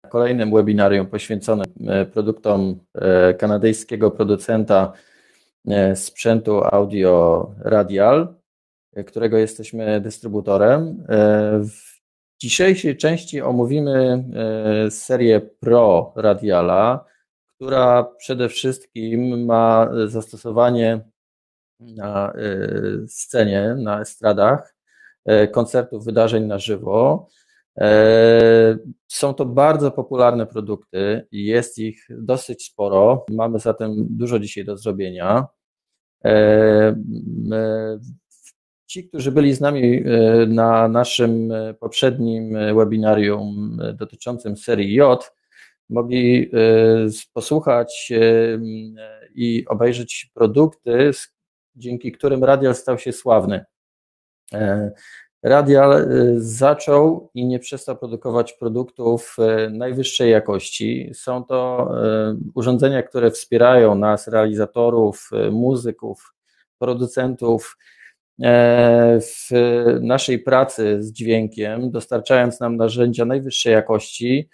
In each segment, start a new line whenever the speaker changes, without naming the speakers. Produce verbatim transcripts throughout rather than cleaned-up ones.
kolejnym webinarium poświęconym produktom kanadyjskiego producenta sprzętu audio Radial, którego jesteśmy dystrybutorem. W dzisiejszej części omówimy serię Pro Radiala, która przede wszystkim ma zastosowanie na scenie, na estradach, koncertów, wydarzeń na żywo. Są to bardzo popularne produkty, jest ich dosyć sporo, mamy zatem dużo dzisiaj do zrobienia. Ci, którzy byli z nami na naszym poprzednim webinarium dotyczącym serii J, mogli posłuchać i obejrzeć produkty, dzięki którym Radial stał się sławny. Radial zaczął i nie przestał produkować produktów najwyższej jakości. Są to urządzenia, które wspierają nas, realizatorów, muzyków, producentów w naszej pracy z dźwiękiem, dostarczając nam narzędzia najwyższej jakości.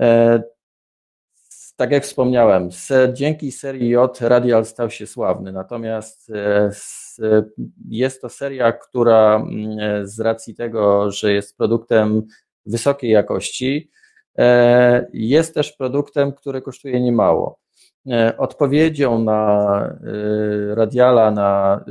Tak jak wspomniałem, dzięki serii J Radial stał się sławny, natomiast jest to seria, która z racji tego, że jest produktem wysokiej jakości, jest też produktem, który kosztuje niemało. Odpowiedzią na Radiala, na,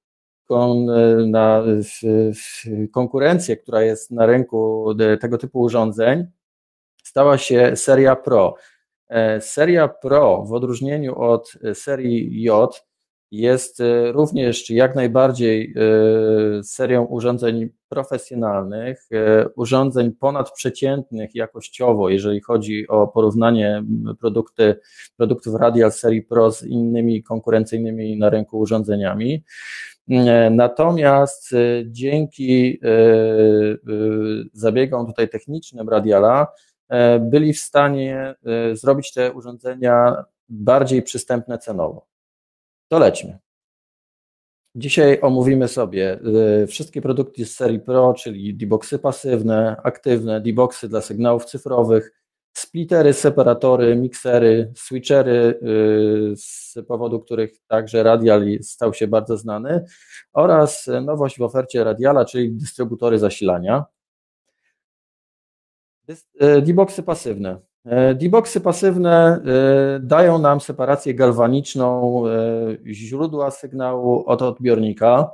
na konkurencję, która jest na rynku tego typu urządzeń, stała się seria Pro. Seria Pro w odróżnieniu od serii J jest również jak najbardziej serią urządzeń profesjonalnych, urządzeń ponadprzeciętnych jakościowo, jeżeli chodzi o porównanie produkty, produktów Radial serii Pro z innymi konkurencyjnymi na rynku urządzeniami. Natomiast dzięki zabiegom tutaj technicznym Radiala byli w stanie zrobić te urządzenia bardziej przystępne cenowo. To lećmy. Dzisiaj omówimy sobie wszystkie produkty z serii Pro, czyli D-boxy pasywne, aktywne, D-boxy dla sygnałów cyfrowych, splittery, separatory, miksery, switchery, z powodu których także Radial stał się bardzo znany, oraz nowość w ofercie Radiala, czyli dystrybutory zasilania. D-boxy pasywne. D-boxy pasywne dają nam separację galwaniczną źródła sygnału od odbiornika.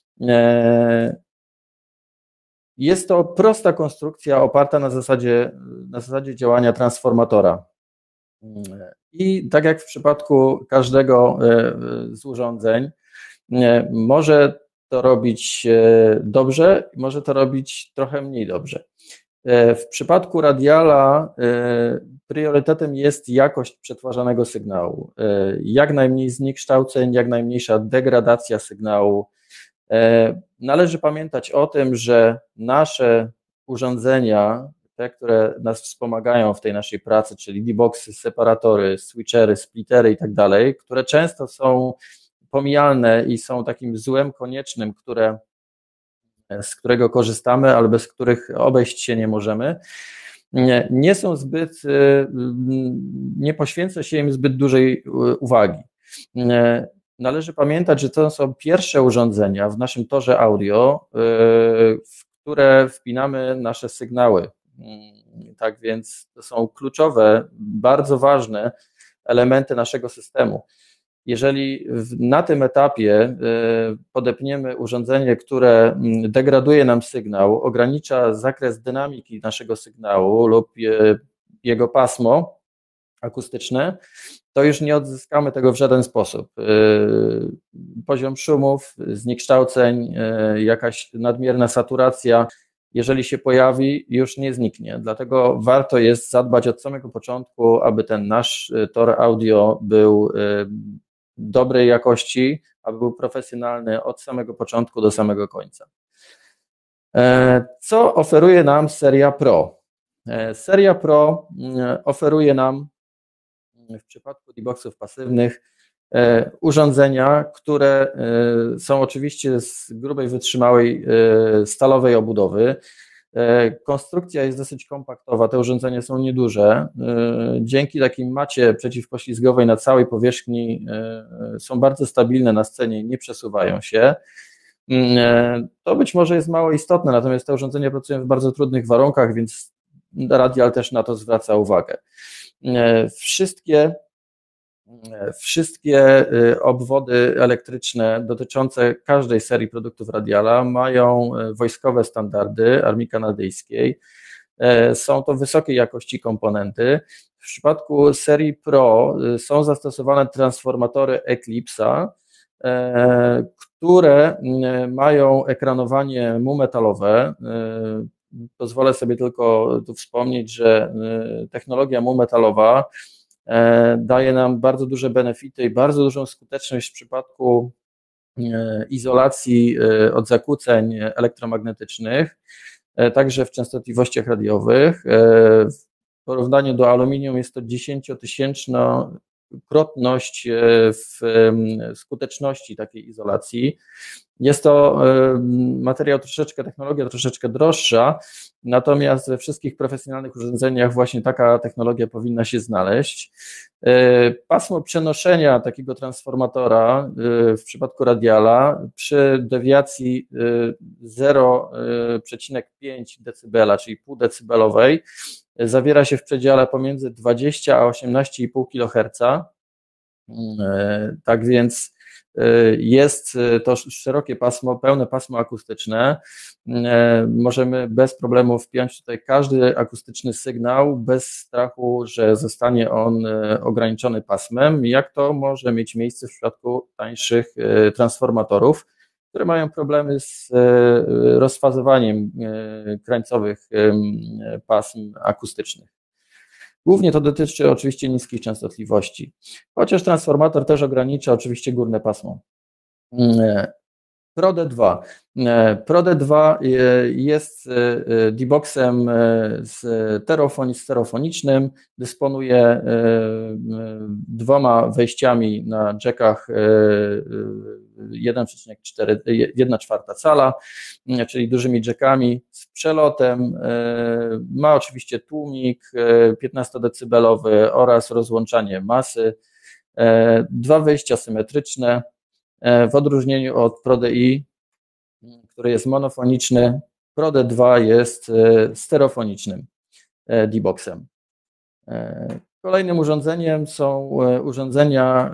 Jest to prosta konstrukcja oparta na zasadzie, na zasadzie działania transformatora. I tak jak w przypadku każdego z urządzeń, może to robić dobrze, może to robić trochę mniej dobrze. W przypadku Radiala priorytetem jest jakość przetwarzanego sygnału. Jak najmniej zniekształceń, jak najmniejsza degradacja sygnału. Należy pamiętać o tym, że nasze urządzenia, te, które nas wspomagają w tej naszej pracy, czyli D-boxy, separatory, switchery, splittery i tak dalej, które często są pomijalne i są takim złem koniecznym, które z którego korzystamy, ale bez których obejść się nie możemy, nie, nie są zbyt, nie poświęca się im zbyt dużej uwagi. Należy pamiętać, że to są pierwsze urządzenia w naszym torze audio, w które wpinamy nasze sygnały. Tak więc to są kluczowe, bardzo ważne elementy naszego systemu. Jeżeli na tym etapie podepniemy urządzenie, które degraduje nam sygnał, ogranicza zakres dynamiki naszego sygnału lub jego pasmo akustyczne, to już nie odzyskamy tego w żaden sposób. Poziom szumów, zniekształceń, jakaś nadmierna saturacja, jeżeli się pojawi, już nie zniknie. Dlatego warto jest zadbać od samego początku, aby ten nasz tor audio był dobrej jakości, aby był profesjonalny od samego początku do samego końca. Co oferuje nam seria Pro? Seria Pro oferuje nam w przypadku D-boxów pasywnych urządzenia, które są oczywiście z grubej, wytrzymałej stalowej obudowy. Konstrukcja jest dosyć kompaktowa, te urządzenia są nieduże. Dzięki takiej macie przeciwpoślizgowej na całej powierzchni są bardzo stabilne na scenie, nie przesuwają się. To być może jest mało istotne, natomiast te urządzenia pracują w bardzo trudnych warunkach, więc Radial też na to zwraca uwagę. Wszystkie Wszystkie obwody elektryczne dotyczące każdej serii produktów Radiala mają wojskowe standardy Armii Kanadyjskiej. Są to wysokiej jakości komponenty. W przypadku serii Pro są zastosowane transformatory Eclipse'a, które mają ekranowanie mu metalowe. Pozwolę sobie tylko tu wspomnieć, że technologia mu metalowa daje nam bardzo duże benefity i bardzo dużą skuteczność w przypadku izolacji od zakłóceń elektromagnetycznych, także w częstotliwościach radiowych. W porównaniu do aluminium jest to dziesięciotysięcznokrotność w skuteczności takiej izolacji. Jest to materiał troszeczkę, technologia troszeczkę droższa, natomiast we wszystkich profesjonalnych urządzeniach właśnie taka technologia powinna się znaleźć. Pasmo przenoszenia takiego transformatora w przypadku Radiala przy dewiacji zero przecinek pięć decybela, czyli pół decybelowej, zawiera się w przedziale pomiędzy dwadzieścia a osiemnaście i pół kiloherca. Tak więc jest to szerokie pasmo, pełne pasmo akustyczne. Możemy bez problemu wpiąć tutaj każdy akustyczny sygnał bez strachu, że zostanie on ograniczony pasmem, jak to może mieć miejsce w przypadku tańszych transformatorów, które mają problemy z rozfazowaniem krańcowych pasm akustycznych. Głównie to dotyczy oczywiście niskich częstotliwości, chociaż transformator też ogranicza oczywiście górne pasmo. Pro D dwa. Pro D dwa jest D-Boxem stereofonicznym, dysponuje dwoma wejściami na jackach jeden przecinek jedna czwarta cala, czyli dużymi jackami z przelotem. Ma oczywiście tłumik piętnastodecybelowy oraz rozłączanie masy. Dwa wejścia symetryczne. W odróżnieniu od Pro D I, który jest monofoniczny, Pro D dwa jest stereofonicznym D-Boxem. Kolejnym urządzeniem są urządzenia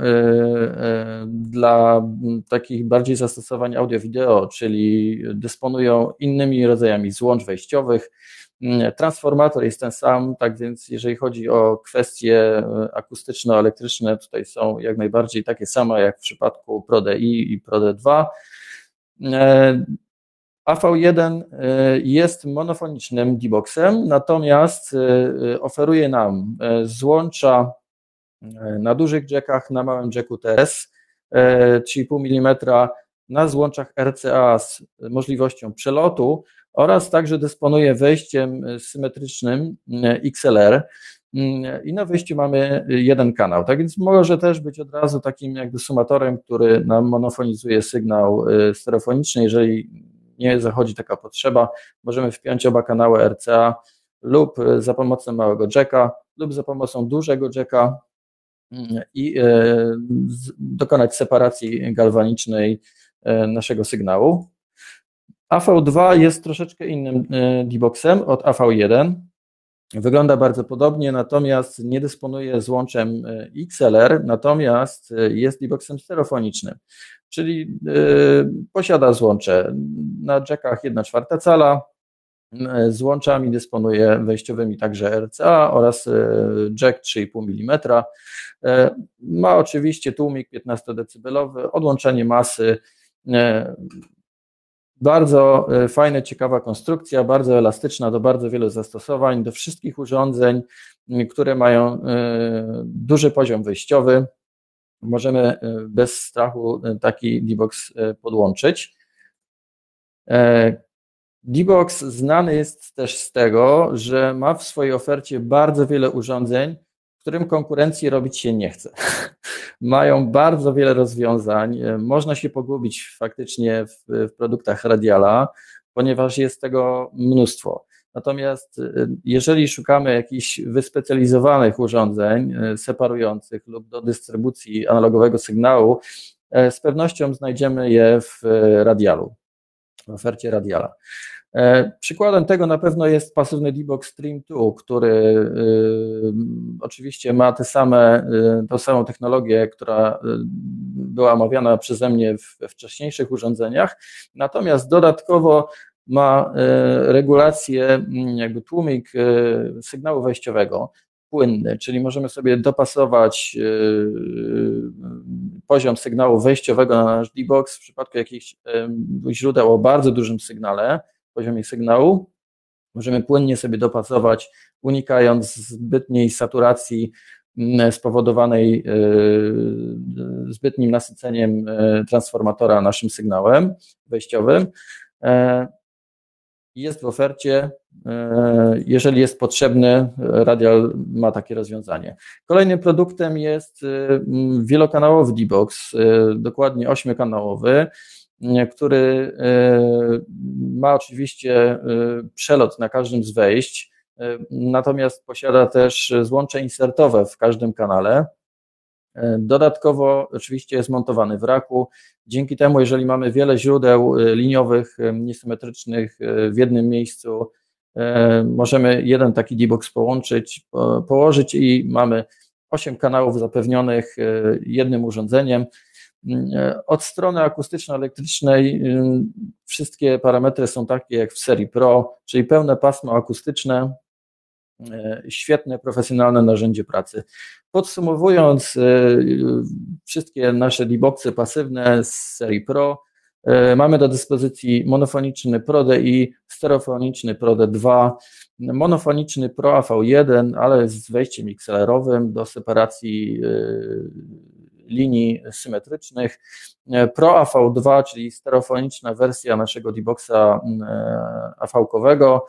dla takich bardziej zastosowań audio-wideo, czyli dysponują innymi rodzajami złącz wejściowych. Transformator jest ten sam, tak więc jeżeli chodzi o kwestie akustyczno-elektryczne, tutaj są jak najbardziej takie same jak w przypadku Pro D I i Pro D dwa. A V jeden jest monofonicznym D-Boxem, natomiast oferuje nam złącza na dużych jackach, na małym jacku T S trzy i pół milimetra, na złączach R C A z możliwością przelotu oraz także dysponuje wejściem symetrycznym X L R i na wyjściu mamy jeden kanał, tak więc może też być od razu takim jakby sumatorem, który nam monofonizuje sygnał stereofoniczny. Jeżeli nie zachodzi taka potrzeba, możemy wpiąć oba kanały R C A lub za pomocą małego jacka lub za pomocą dużego jacka i dokonać separacji galwanicznej naszego sygnału. A V dwa jest troszeczkę innym D-Boxem od A V jeden. Wygląda bardzo podobnie, natomiast nie dysponuje złączem X L R, natomiast jest D-Boxem stereofonicznym, czyli posiada złącze na jackach jedna czwarta cala, złączami dysponuje wejściowymi także R C A oraz jack trzy i pół milimetra. Ma oczywiście tłumik piętnastodecybelowy, odłączenie masy. Bardzo fajna, ciekawa konstrukcja, bardzo elastyczna do bardzo wielu zastosowań, do wszystkich urządzeń, które mają duży poziom wyjściowy. Możemy bez strachu taki D-Box podłączyć. D-Box znany jest też z tego, że ma w swojej ofercie bardzo wiele urządzeń, którym konkurencji robić się nie chce. Mają bardzo wiele rozwiązań, można się pogubić faktycznie w, w produktach Radiala, ponieważ jest tego mnóstwo. Natomiast jeżeli szukamy jakichś wyspecjalizowanych urządzeń separujących lub do dystrybucji analogowego sygnału, z pewnością znajdziemy je w Radialu, w ofercie Radiala. Przykładem tego na pewno jest pasywny D-Box Stream dwa, który y, oczywiście ma te same, y, tą samą technologię, która y, była omawiana przeze mnie w, we wcześniejszych urządzeniach, natomiast dodatkowo ma y, regulację, jakby tłumik y, sygnału wejściowego, płynny, czyli możemy sobie dopasować y, poziom sygnału wejściowego na nasz D-Box w przypadku jakichś y, źródeł o bardzo dużym sygnale, poziomie sygnału. Możemy płynnie sobie dopasować, unikając zbytniej saturacji spowodowanej zbytnim nasyceniem transformatora naszym sygnałem wejściowym. Jest w ofercie, jeżeli jest potrzebny, Radial ma takie rozwiązanie. Kolejnym produktem jest wielokanałowy D-Box, dokładnie ośmiokanałowy, który ma oczywiście przelot na każdym z wejść, natomiast posiada też złącze insertowe w każdym kanale. Dodatkowo oczywiście jest montowany w raku. Dzięki temu, jeżeli mamy wiele źródeł liniowych, niesymetrycznych w jednym miejscu, możemy jeden taki D-Box połączyć, położyć i mamy osiem kanałów zapewnionych jednym urządzeniem. Od strony akustyczno-elektrycznej wszystkie parametry są takie jak w serii Pro, czyli pełne pasmo akustyczne, świetne, profesjonalne narzędzie pracy. Podsumowując, wszystkie nasze D-Boxy pasywne z serii Pro, mamy do dyspozycji monofoniczny Pro D I, stereofoniczny Pro D dwa, monofoniczny Pro A V jeden, ale z wejściem X L R-owym do separacji linii symetrycznych, Pro A V dwa, czyli stereofoniczna wersja naszego D-Boxa A V-kowego,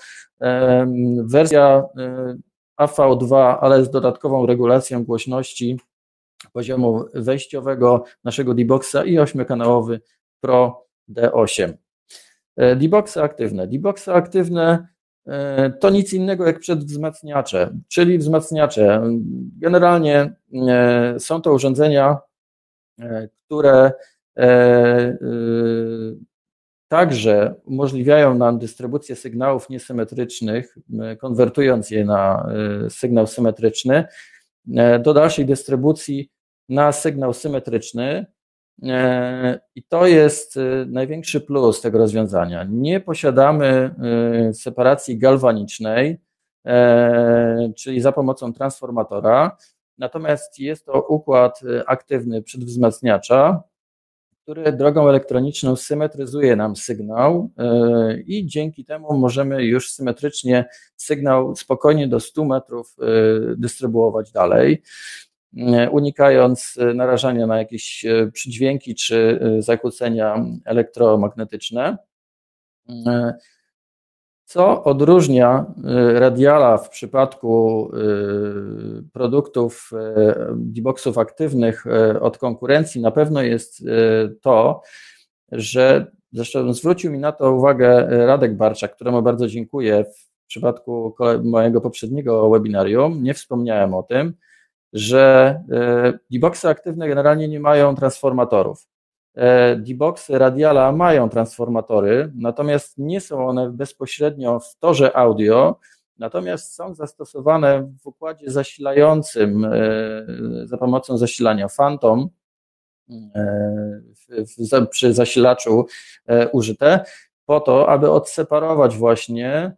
wersja A V dwa, ale z dodatkową regulacją głośności poziomu wejściowego naszego D-Boxa i ośmiokanałowy Pro D osiem. D-Boxy aktywne. D-Boxy aktywne to nic innego jak przedwzmacniacze, czyli wzmacniacze. Generalnie są to urządzenia, które także umożliwiają nam dystrybucję sygnałów niesymetrycznych, konwertując je na sygnał symetryczny, do dalszej dystrybucji na sygnał symetryczny. I to jest największy plus tego rozwiązania. Nie posiadamy separacji galwanicznej, czyli za pomocą transformatora, natomiast jest to układ aktywny przedwzmacniacza, który drogą elektroniczną symetryzuje nam sygnał i dzięki temu możemy już symetrycznie sygnał spokojnie do stu metrów dystrybuować dalej, unikając narażania na jakieś przydźwięki czy zakłócenia elektromagnetyczne. Co odróżnia Radiala w przypadku produktów D-Boxów aktywnych od konkurencji, na pewno jest to, że zresztą zwrócił mi na to uwagę Radek Barczak, któremu bardzo dziękuję w przypadku mojego poprzedniego webinarium, nie wspomniałem o tym, że D-Boxy aktywne generalnie nie mają transformatorów. D-Boxy Radiala mają transformatory, natomiast nie są one bezpośrednio w torze audio, natomiast są zastosowane w układzie zasilającym za pomocą zasilania Phantom przy zasilaczu użyte, po to, aby odseparować właśnie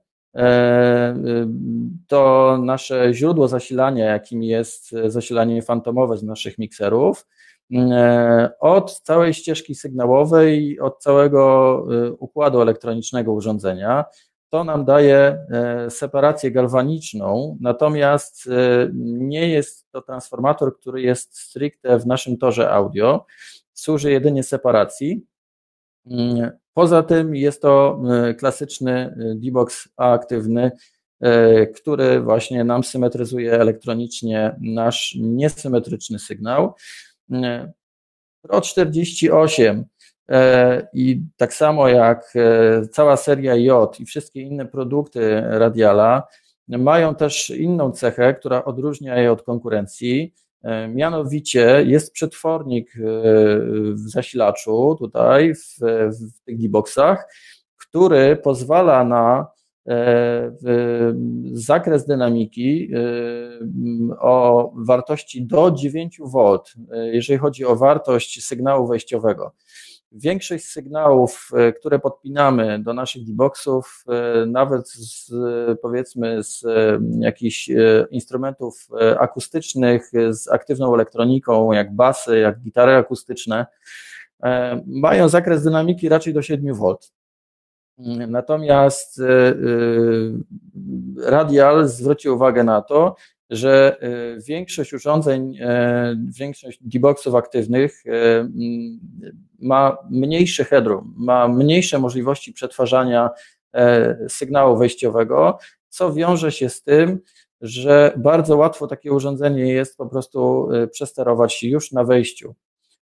to nasze źródło zasilania, jakim jest zasilanie fantomowe z naszych mikserów, od całej ścieżki sygnałowej, od całego układu elektronicznego urządzenia. To nam daje separację galwaniczną, natomiast nie jest to transformator, który jest stricte w naszym torze audio, służy jedynie separacji. Poza tym jest to klasyczny D-Box aktywny, który właśnie nam symetryzuje elektronicznie nasz niesymetryczny sygnał. Pro czterdzieści osiem I tak samo jak cała seria J i wszystkie inne produkty Radiala mają też inną cechę, która odróżnia je od konkurencji. Mianowicie jest przetwornik w zasilaczu tutaj w, w tych D-boxach, który pozwala na zakres dynamiki o wartości do dziewięć wolt, jeżeli chodzi o wartość sygnału wejściowego. Większość sygnałów, które podpinamy do naszych D-boxów, nawet z, powiedzmy z jakichś instrumentów akustycznych, z aktywną elektroniką, jak basy, jak gitary akustyczne, mają zakres dynamiki raczej do siedmiu wolt. Natomiast Radial zwrócił uwagę na to, że większość urządzeń, większość D-boxów aktywnych ma mniejszy headroom, ma mniejsze możliwości przetwarzania sygnału wejściowego, co wiąże się z tym, że bardzo łatwo takie urządzenie jest po prostu przesterować już na wejściu.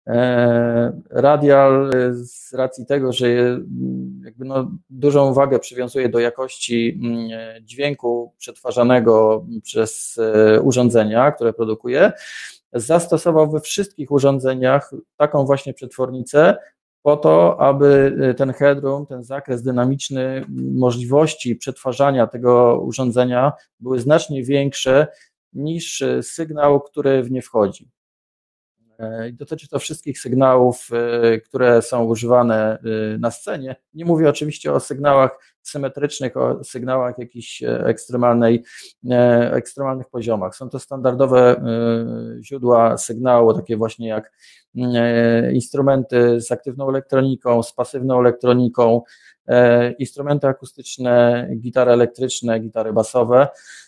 Radial z racji tego, że jakby no dużą uwagę przywiązuje do jakości dźwięku przetwarzanego przez urządzenia, które produkuje, zastosował we wszystkich urządzeniach taką właśnie przetwornicę po to, aby ten headroom, ten zakres dynamiczny, możliwości przetwarzania tego urządzenia były znacznie większe niż sygnał, który w nie wchodzi. I dotyczy to wszystkich sygnałów, które są używane na scenie. Nie mówię oczywiście o sygnałach symetrycznych, o sygnałach jakichś ekstremalnej, ekstremalnych poziomach. Są to standardowe źródła sygnału, takie właśnie jak instrumenty z aktywną elektroniką, z pasywną elektroniką, instrumenty akustyczne, gitary elektryczne, gitary basowe.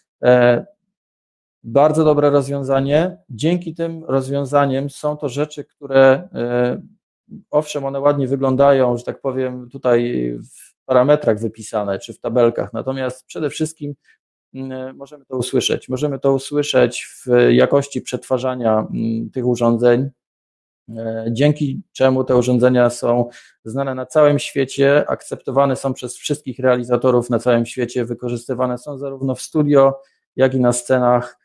Bardzo dobre rozwiązanie. Dzięki tym rozwiązaniem są to rzeczy, które owszem, one ładnie wyglądają, że tak powiem, tutaj w parametrach wypisane, czy w tabelkach, natomiast przede wszystkim możemy to usłyszeć. Możemy to usłyszeć w jakości przetwarzania tych urządzeń, dzięki czemu te urządzenia są znane na całym świecie, akceptowane są przez wszystkich realizatorów na całym świecie, wykorzystywane są zarówno w studio, jak i na scenach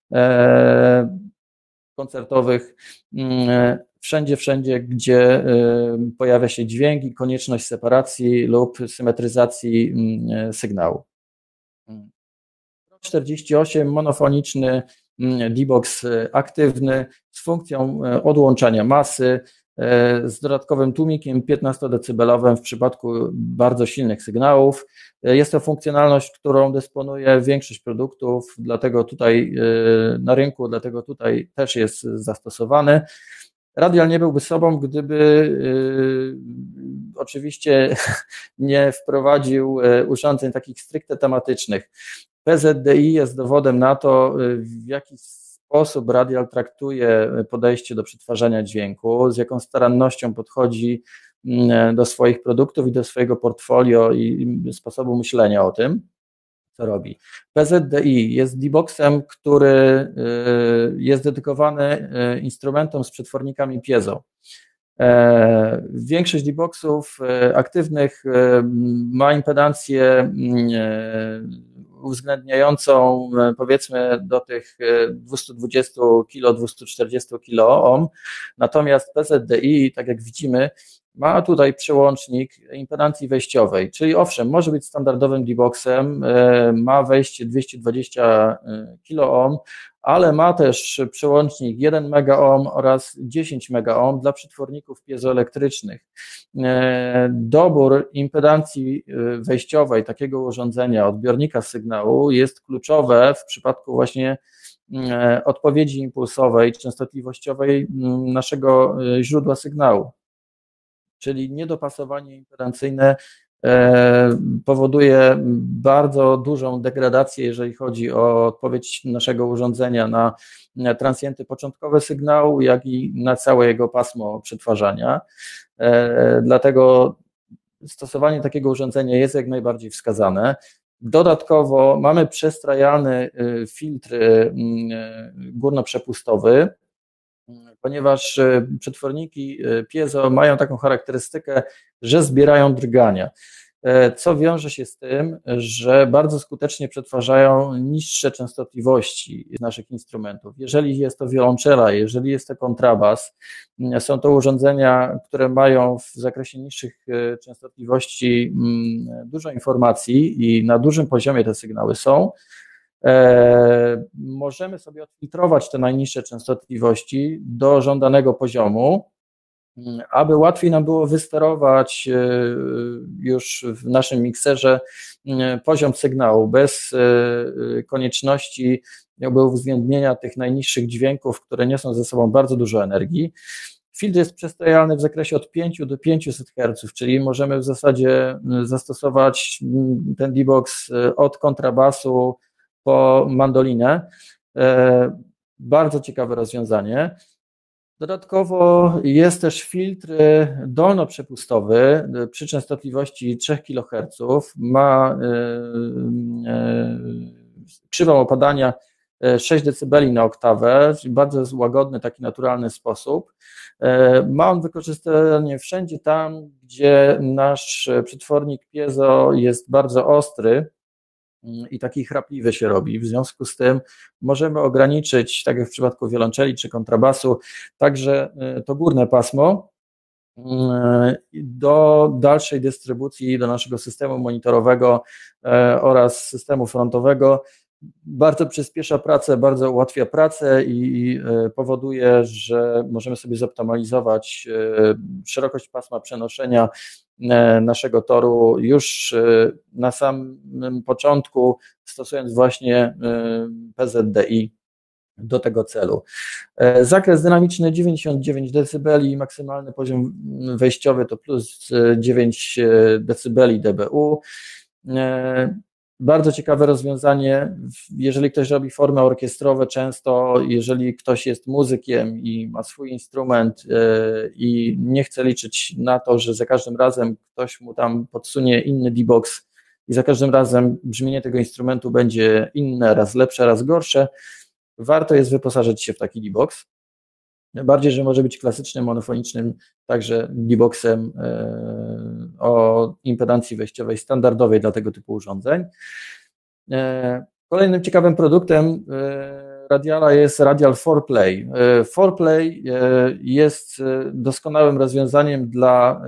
koncertowych, wszędzie, wszędzie, gdzie pojawia się dźwięk i konieczność separacji lub symetryzacji sygnału. czterdzieści osiem, monofoniczny D-box aktywny z funkcją odłączania masy, z dodatkowym tłumikiem piętnastodecybelowym w przypadku bardzo silnych sygnałów. Jest to funkcjonalność, którą dysponuje większość produktów, dlatego tutaj na rynku, dlatego tutaj też jest zastosowany. Radial nie byłby sobą, gdyby oczywiście nie wprowadził urządzeń takich stricte tematycznych. P Z D I jest dowodem na to, w jaki sposób Radial traktuje podejście do przetwarzania dźwięku, z jaką starannością podchodzi do swoich produktów i do swojego portfolio i sposobu myślenia o tym, co robi. P Z D I jest D-boxem, który jest dedykowany instrumentom z przetwornikami piezo. Większość D-boxów aktywnych ma impedancję uwzględniającą powiedzmy do tych dwieście dwadzieścia kilo, dwieście czterdzieści kilo ohm, natomiast P Z D I, tak jak widzimy, ma tutaj przełącznik impedancji wejściowej, czyli owszem, może być standardowym D-boxem, ma wejście dwieście dwadzieścia kilo ohm, ale ma też przełącznik jeden mega ohm oraz dziesięć mega ohm dla przetworników piezoelektrycznych. Dobór impedancji wejściowej takiego urządzenia, odbiornika sygnału jest kluczowe w przypadku właśnie odpowiedzi impulsowej, częstotliwościowej naszego źródła sygnału. Czyli niedopasowanie impedancyjne powoduje bardzo dużą degradację, jeżeli chodzi o odpowiedź naszego urządzenia na transienty początkowe sygnału, jak i na całe jego pasmo przetwarzania. Dlatego stosowanie takiego urządzenia jest jak najbardziej wskazane. Dodatkowo mamy przestrajalny filtr górnoprzepustowy, ponieważ przetworniki piezo mają taką charakterystykę, że zbierają drgania, co wiąże się z tym, że bardzo skutecznie przetwarzają niższe częstotliwości naszych instrumentów. Jeżeli jest to wiolonczela, jeżeli jest to kontrabas, są to urządzenia, które mają w zakresie niższych częstotliwości dużo informacji i na dużym poziomie te sygnały są. Możemy sobie odfiltrować te najniższe częstotliwości do żądanego poziomu, aby łatwiej nam było wysterować już w naszym mikserze poziom sygnału bez konieczności jakby uwzględnienia tych najniższych dźwięków, które niosą ze sobą bardzo dużo energii. Filtr jest przestajalny w zakresie od pięciu do pięciuset herców, czyli możemy w zasadzie zastosować ten D-Box od kontrabasu po mandolinę. Bardzo ciekawe rozwiązanie. Dodatkowo jest też filtr dolnoprzepustowy przy częstotliwości trzy kiloherców. Ma krzywą opadania sześć decybeli na oktawę, czyli bardzo łagodny, taki naturalny sposób. Ma on wykorzystanie wszędzie tam, gdzie nasz przetwornik piezo jest bardzo ostry i taki chrapliwy się robi. W związku z tym możemy ograniczyć, tak jak w przypadku wiolonczeli czy kontrabasu, także to górne pasmo do dalszej dystrybucji do naszego systemu monitorowego oraz systemu frontowego. Bardzo przyspiesza pracę, bardzo ułatwia pracę i powoduje, że możemy sobie zoptymalizować szerokość pasma przenoszenia naszego toru już na samym początku, stosując właśnie P Z D I do tego celu. Zakres dynamiczny dziewięćdziesiąt dziewięć decybeli, maksymalny poziom wejściowy to plus dziewięć decybeli D B U. Bardzo ciekawe rozwiązanie, jeżeli ktoś robi formy orkiestrowe, często jeżeli ktoś jest muzykiem i ma swój instrument i nie chce liczyć na to, że za każdym razem ktoś mu tam podsunie inny D-Box i za każdym razem brzmienie tego instrumentu będzie inne, raz lepsze, raz gorsze, warto jest wyposażyć się w taki D-Box. Bardziej, że może być klasycznym, monofonicznym, także D-Boxem o impedancji wejściowej standardowej dla tego typu urządzeń. Kolejnym ciekawym produktem Radiala jest Radial four play. four play jest doskonałym rozwiązaniem dla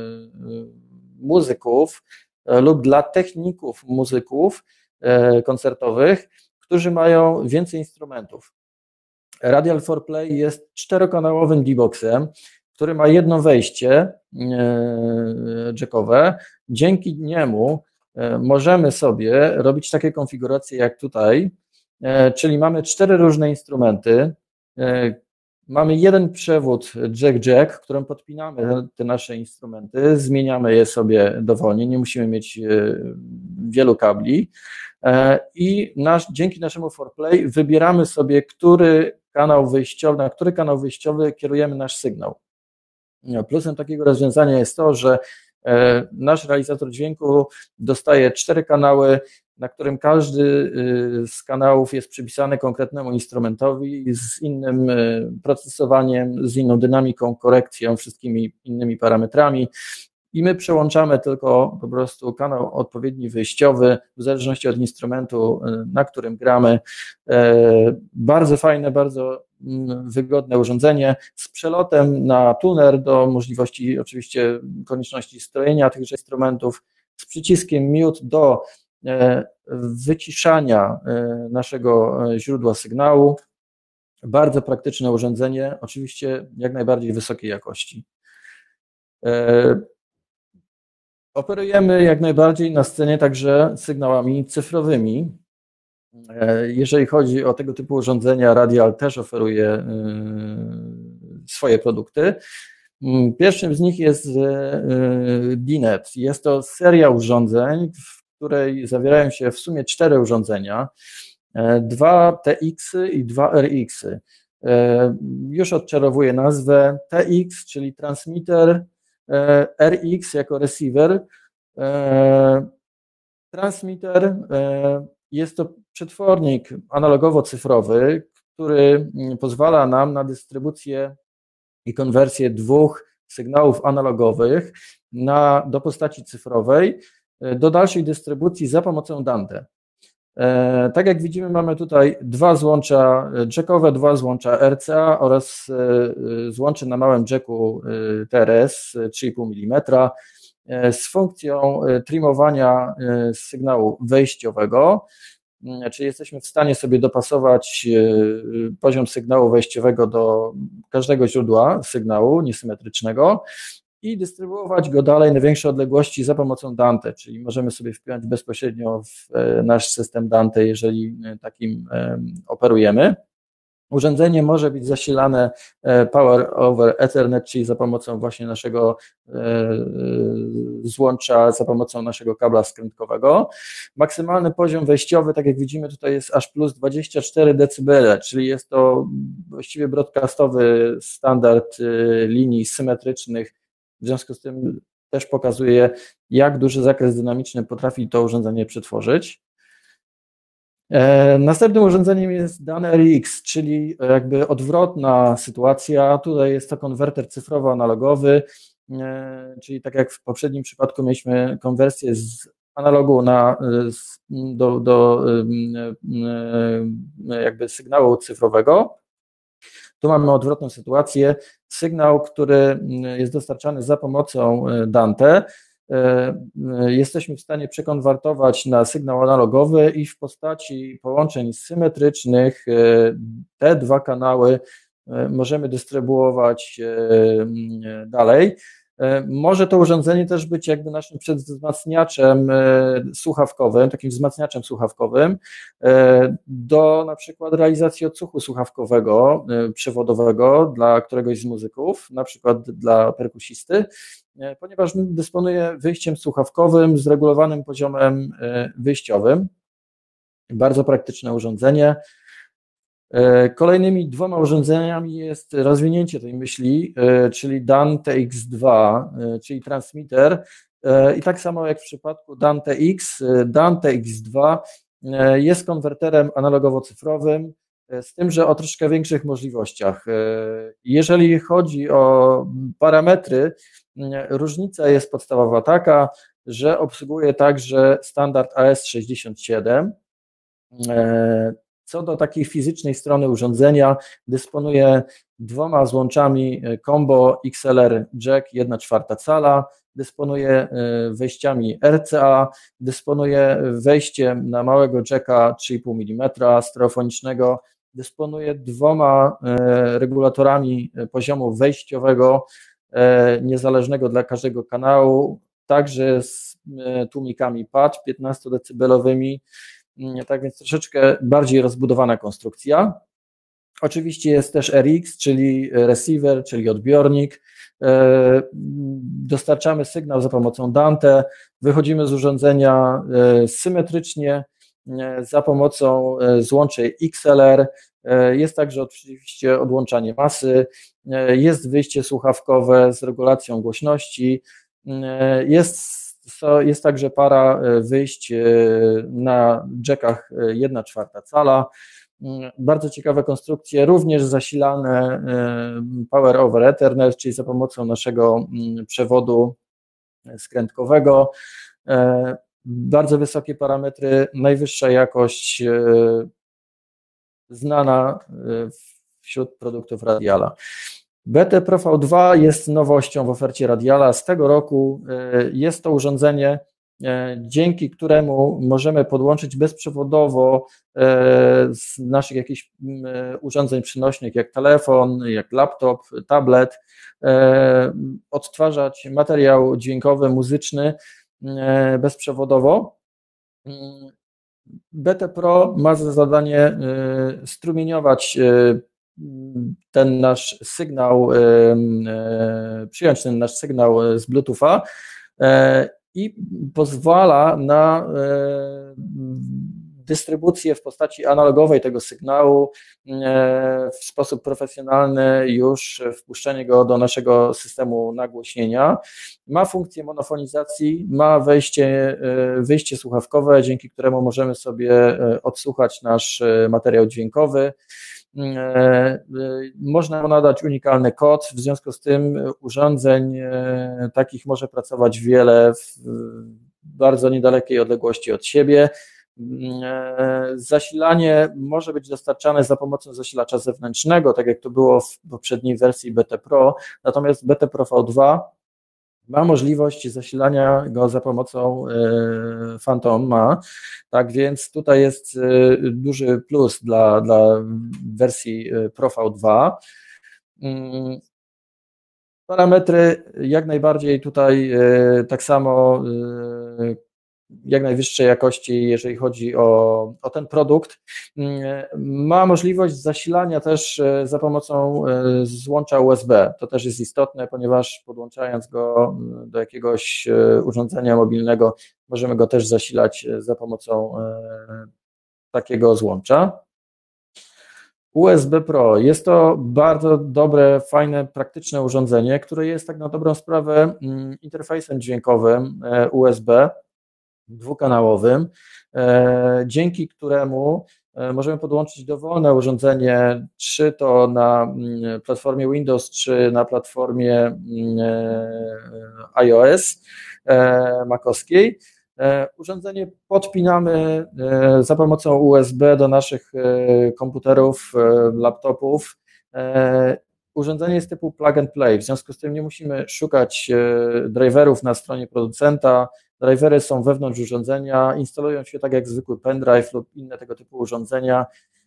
muzyków lub dla techników muzyków koncertowych, którzy mają więcej instrumentów. Radial four play jest czterokanałowym D-Boxem, który ma jedno wejście jackowe. Dzięki niemu możemy sobie robić takie konfiguracje jak tutaj, czyli mamy cztery różne instrumenty, mamy jeden przewód jack-jack, którym podpinamy te nasze instrumenty, zmieniamy je sobie dowolnie, nie musimy mieć wielu kabli i nasz, dzięki naszemu four play wybieramy sobie, który kanał wyjściowy, na który kanał wyjściowy kierujemy nasz sygnał. Plusem takiego rozwiązania jest to, że nasz realizator dźwięku dostaje cztery kanały, na którym każdy z kanałów jest przypisany konkretnemu instrumentowi z innym procesowaniem, z inną dynamiką, korekcją, wszystkimi innymi parametrami i my przełączamy tylko po prostu kanał odpowiedni wyjściowy w zależności od instrumentu, na którym gramy. Bardzo fajne, bardzo wygodne urządzenie z przelotem na tuner do możliwości oczywiście konieczności strojenia tychże instrumentów, z przyciskiem mute do wyciszania naszego źródła sygnału. Bardzo praktyczne urządzenie, oczywiście jak najbardziej wysokiej jakości. Operujemy jak najbardziej na scenie także sygnałami cyfrowymi. Jeżeli chodzi o tego typu urządzenia, Radial też oferuje swoje produkty. Pierwszym z nich jest D net. Jest to seria urządzeń, w której zawierają się w sumie cztery urządzenia, dwa T X-y i dwa R X-y. Już odczarowuję nazwę T X, czyli transmitter, R X jako receiver. Transmitter jest to przetwornik analogowo-cyfrowy, który pozwala nam na dystrybucję i konwersję dwóch sygnałów analogowych na, do postaci cyfrowej do dalszej dystrybucji za pomocą Dante. Tak jak widzimy, mamy tutaj dwa złącza jackowe, dwa złącza R C A oraz złącze na małym jacku T R S trzy i pół milimetra z funkcją trimowania sygnału wejściowego, czyli jesteśmy w stanie sobie dopasować poziom sygnału wejściowego do każdego źródła sygnału niesymetrycznego i dystrybuować go dalej na większe odległości za pomocą Dante, czyli możemy sobie wpiąć bezpośrednio w nasz system Dante, jeżeli takim operujemy. Urządzenie może być zasilane Power over Ethernet, czyli za pomocą właśnie naszego złącza, za pomocą naszego kabla skrętkowego. Maksymalny poziom wejściowy, tak jak widzimy tutaj, jest aż plus dwadzieścia cztery decybele, czyli jest to właściwie broadcastowy standard linii symetrycznych. W związku z tym też pokazuje, jak duży zakres dynamiczny potrafi to urządzenie przetworzyć. Następnym urządzeniem jest Dan R X, czyli jakby odwrotna sytuacja. Tutaj jest to konwerter cyfrowo-analogowy, czyli tak jak w poprzednim przypadku mieliśmy konwersję z analogu na, do, do jakby sygnału cyfrowego. Tu mamy odwrotną sytuację. Sygnał, który jest dostarczany za pomocą Dante, jesteśmy w stanie przekonwertować na sygnał analogowy i w postaci połączeń symetrycznych te dwa kanały możemy dystrybuować dalej. Może to urządzenie też być jakby naszym przedwzmacniaczem słuchawkowym, takim wzmacniaczem słuchawkowym do na przykład realizacji odsłuchu słuchawkowego, przewodowego dla któregoś z muzyków, na przykład dla perkusisty, ponieważ dysponuje wyjściem słuchawkowym z regulowanym poziomem wyjściowym. Bardzo praktyczne urządzenie. Kolejnymi dwoma urządzeniami jest rozwinięcie tej myśli, czyli Dante X dwa, czyli transmitter. I tak samo jak w przypadku Dante X, Dante X dwa jest konwerterem analogowo-cyfrowym, z tym, że o troszkę większych możliwościach. Jeżeli chodzi o parametry, różnica jest podstawowa taka, że obsługuje także standard A S sześćdziesiąt siedem. Co do takiej fizycznej strony urządzenia, dysponuje dwoma złączami combo X L R jack jedna czwarta cala, dysponuje wejściami R C A, dysponuje wejściem na małego jacka trzy i pół milimetra stereofonicznego, dysponuje dwoma regulatorami poziomu wejściowego niezależnego dla każdego kanału, także z tłumikami patch piętnastodecybelowymi. Tak więc troszeczkę bardziej rozbudowana konstrukcja. Oczywiście jest też R X, czyli receiver, czyli odbiornik. Dostarczamy sygnał za pomocą Dante, wychodzimy z urządzenia symetrycznie za pomocą złączy X L R. Jest także oczywiście odłączanie masy, jest wyjście słuchawkowe z regulacją głośności, jest Jest także para wyjść na jackach jedna czwarta cala. Bardzo ciekawe konstrukcje, również zasilane Power over Ethernet, czyli za pomocą naszego przewodu skrętkowego. Bardzo wysokie parametry, najwyższa jakość znana wśród produktów Radiala. B T Pro V dwa jest nowością w ofercie Radiala. Z tego roku jest to urządzenie, dzięki któremu możemy podłączyć bezprzewodowo z naszych jakichś urządzeń przynośnych, jak telefon, jak laptop, tablet, odtwarzać materiał dźwiękowy, muzyczny bezprzewodowo. B T Pro ma za zadanie strumieniować ten nasz sygnał, przyjąć ten nasz sygnał z Bluetootha i pozwala na dystrybucję w postaci analogowej tego sygnału, w sposób profesjonalny już wpuszczenie go do naszego systemu nagłośnienia. Ma funkcję monofonizacji, ma wejście, wyjście słuchawkowe, dzięki któremu możemy sobie odsłuchać nasz materiał dźwiękowy. Można nadać unikalny kod, w związku z tym urządzeń takich może pracować wiele w bardzo niedalekiej odległości od siebie. Zasilanie może być dostarczane za pomocą zasilacza zewnętrznego, tak jak to było w poprzedniej wersji B T Pro, natomiast B T Pro V dwa ma możliwość zasilania go za pomocą Phantoma, tak więc tutaj jest duży plus dla, dla wersji Pro V dwa. Parametry jak najbardziej tutaj tak samo jak najwyższej jakości, jeżeli chodzi o, o ten produkt. Ma możliwość zasilania też za pomocą złącza U S B. To też jest istotne, ponieważ podłączając go do jakiegoś urządzenia mobilnego, możemy go też zasilać za pomocą takiego złącza. U S B Pro jest to bardzo dobre, fajne, praktyczne urządzenie, które jest tak na dobrą sprawę interfejsem dźwiękowym U S B dwukanałowym, dzięki któremu możemy podłączyć dowolne urządzenie, czy to na platformie Windows, czy na platformie iOS macowskiej. Urządzenie podpinamy za pomocą U S B do naszych komputerów, laptopów. Urządzenie jest typu plug and play, w związku z tym nie musimy szukać driverów na stronie producenta. Drivery są wewnątrz urządzenia, instalują się tak jak zwykły pendrive lub inne tego typu urządzenia.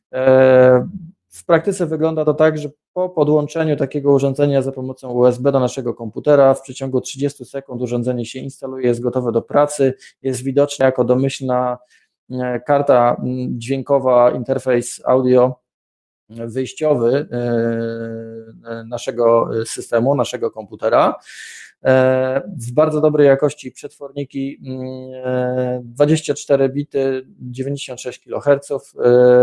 W praktyce wygląda to tak, że po podłączeniu takiego urządzenia za pomocą U S B do naszego komputera w przeciągu trzydziestu sekund urządzenie się instaluje, jest gotowe do pracy, jest widoczne jako domyślna karta dźwiękowa, interfejs audio wyjściowy naszego systemu, naszego komputera. W bardzo dobrej jakości przetworniki dwadzieścia cztery bity, dziewięćdziesiąt sześć kiloherców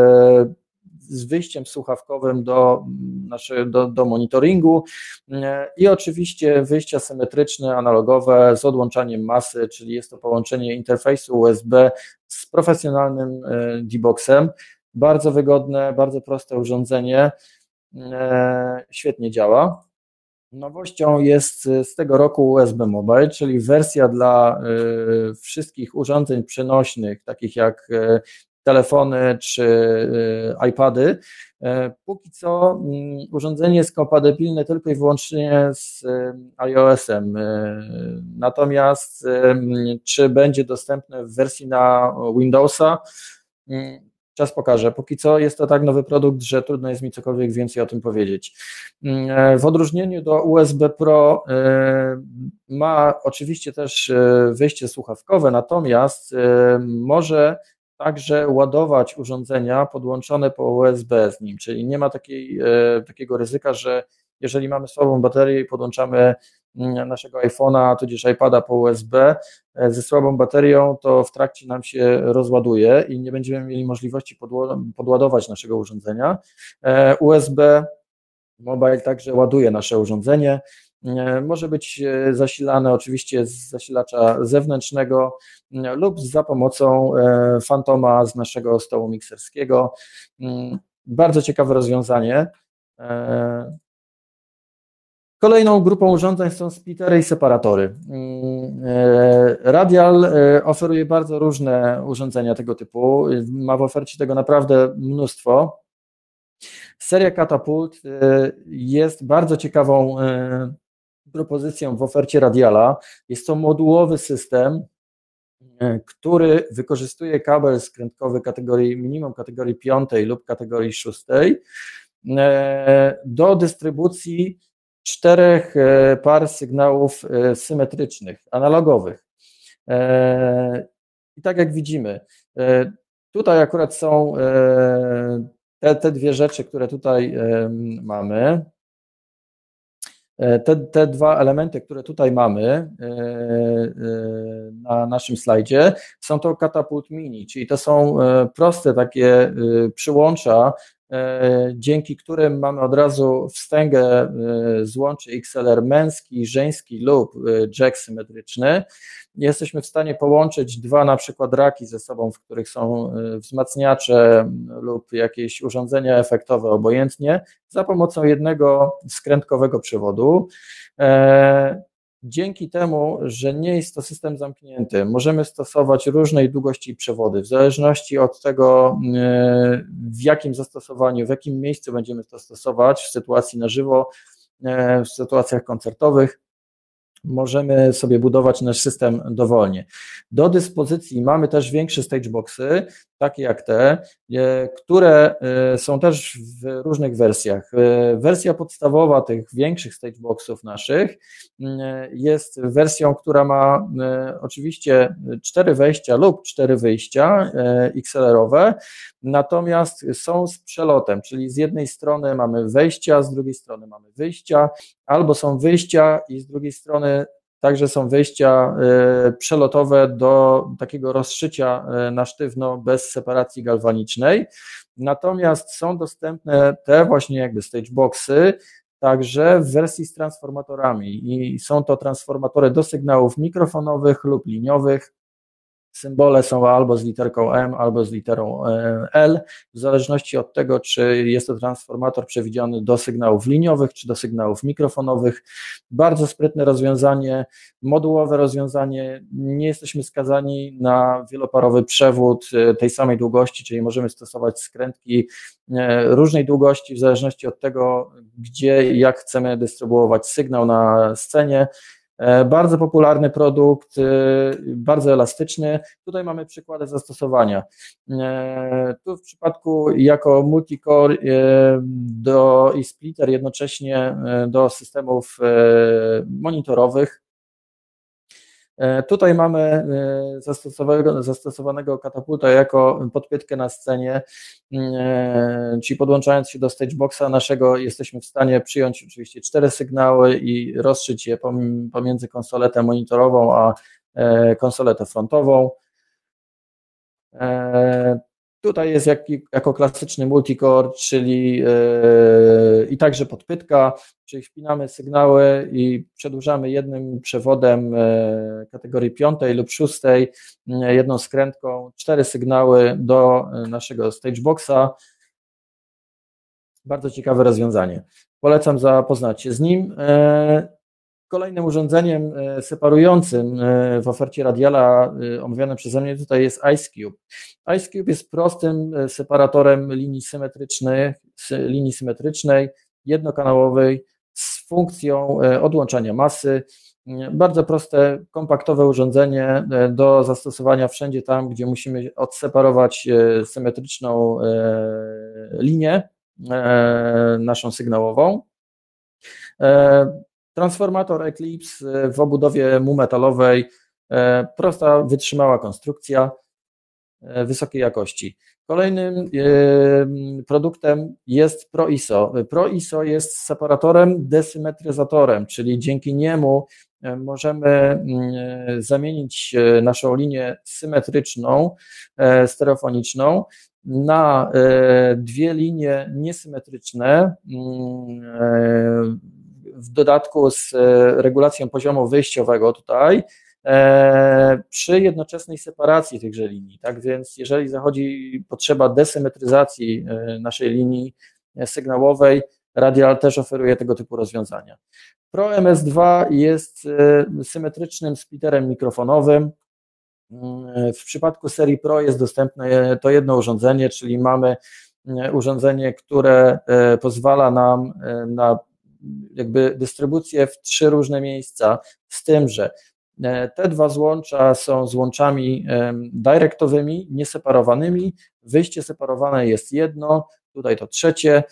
z wyjściem słuchawkowym do, nasze, do, do monitoringu i oczywiście wyjścia symetryczne, analogowe z odłączaniem masy, czyli jest to połączenie interfejsu U S B z profesjonalnym D-Boxem. Bardzo wygodne, bardzo proste urządzenie, świetnie działa. Nowością jest z tego roku U S B Mobile, czyli wersja dla wszystkich urządzeń przenośnych, takich jak telefony czy iPady. Póki co urządzenie jest kompatybilne tylko i wyłącznie z iOS-em. Natomiast czy będzie dostępne w wersji na Windowsa? Czas pokaże. Póki co jest to tak nowy produkt, że trudno jest mi cokolwiek więcej o tym powiedzieć. W odróżnieniu do U S B Pro ma oczywiście też wyjście słuchawkowe, natomiast może także ładować urządzenia podłączone po U S B z nim, czyli nie ma takiej, takiego ryzyka, że jeżeli mamy słabą baterię i podłączamy naszego iPhone'a, tudzież iPada po U S B ze słabą baterią, to w trakcie nam się rozładuje i nie będziemy mieli możliwości podładować naszego urządzenia. U S B Mobile także ładuje nasze urządzenie. Może być zasilane oczywiście z zasilacza zewnętrznego lub za pomocą Phantoma z naszego stołu mikserskiego. Bardzo ciekawe rozwiązanie. Kolejną grupą urządzeń są splittery i separatory. Radial oferuje bardzo różne urządzenia tego typu, ma w ofercie tego naprawdę mnóstwo. Seria Catapult jest bardzo ciekawą propozycją w ofercie Radiala. Jest to modułowy system, który wykorzystuje kabel skrętkowy kategorii minimum kategorii piątej lub kategorii szóstej do dystrybucji czterech par sygnałów symetrycznych, analogowych. I tak jak widzimy, tutaj akurat są te, te dwie rzeczy, które tutaj mamy. Te, te dwa elementy, które tutaj mamy na naszym slajdzie, są to Catapult Mini, czyli to są proste takie przyłącza dzięki którym mamy od razu wstęgę złączy X L R męski, żeński lub jack symetryczny. Jesteśmy w stanie połączyć dwa na przykład raki ze sobą, w których są wzmacniacze lub jakieś urządzenia efektowe obojętnie, za pomocą jednego skrętkowego przewodu. Dzięki temu, że nie jest to system zamknięty, możemy stosować różnej długości przewody, w zależności od tego, w jakim zastosowaniu, w jakim miejscu będziemy to stosować, w sytuacji na żywo, w sytuacjach koncertowych, możemy sobie budować nasz system dowolnie. Do dyspozycji mamy też większe stageboxy, takie jak te, które są też w różnych wersjach. Wersja podstawowa tych większych stageboxów naszych jest wersją, która ma oczywiście cztery wejścia lub cztery wyjścia X L R-owe, natomiast są z przelotem, czyli z jednej strony mamy wejścia, z drugiej strony mamy wyjścia, albo są wyjścia i z drugiej strony także są wyjścia przelotowe do takiego rozszycia na sztywno bez separacji galwanicznej. Natomiast są dostępne te właśnie jakby stageboxy także w wersji z transformatorami i są to transformatory do sygnałów mikrofonowych lub liniowych. Symbole są albo z literką M, albo z literą L, w zależności od tego, czy jest to transformator przewidziany do sygnałów liniowych, czy do sygnałów mikrofonowych. Bardzo sprytne rozwiązanie, modułowe rozwiązanie, nie jesteśmy skazani na wieloparowy przewód tej samej długości, czyli możemy stosować skrętki różnej długości, w zależności od tego, gdzie i jak chcemy dystrybuować sygnał na scenie. Bardzo popularny produkt, bardzo elastyczny. Tutaj mamy przykłady zastosowania. Tu w przypadku jako multicore do, i splitter jednocześnie do systemów monitorowych. Tutaj mamy zastosowanego, zastosowanego katapulta jako podpiętkę na scenie, czyli podłączając się do stageboxa naszego jesteśmy w stanie przyjąć oczywiście cztery sygnały i rozszyć je pomiędzy konsoletę monitorową a konsoletę frontową. Tutaj jest jak, jako klasyczny multicore, czyli yy, i także podpytka, czyli wpinamy sygnały i przedłużamy jednym przewodem yy, kategorii piątej lub szóstej, yy, jedną skrętką, cztery sygnały do naszego stageboxa. Bardzo ciekawe rozwiązanie. Polecam zapoznać się z nim. Yy, Kolejnym urządzeniem separującym w ofercie Radiala omawianym przeze mnie tutaj jest IceCube. IceCube jest prostym separatorem linii symetrycznych, linii symetrycznej, jednokanałowej z funkcją odłączania masy. Bardzo proste, kompaktowe urządzenie do zastosowania wszędzie tam, gdzie musimy odseparować symetryczną linię naszą sygnałową. Transformator Eclipse w obudowie mu metalowej, prosta, wytrzymała konstrukcja wysokiej jakości. Kolejnym produktem jest ProISO. ProISO jest separatorem desymetryzatorem, czyli dzięki niemu możemy zamienić naszą linię symetryczną, stereofoniczną na dwie linie niesymetryczne, w dodatku z regulacją poziomu wyjściowego tutaj, przy jednoczesnej separacji tychże linii. Tak więc jeżeli zachodzi potrzeba desymetryzacji naszej linii sygnałowej, Radial też oferuje tego typu rozwiązania. Pro M S dwa jest symetrycznym splitterem mikrofonowym. W przypadku serii Pro jest dostępne to jedno urządzenie, czyli mamy urządzenie, które pozwala nam na jakby dystrybucję w trzy różne miejsca, z tym, że te dwa złącza są złączami dyrektowymi, nieseparowanymi, wyjście separowane jest jedno, tutaj to trzecie.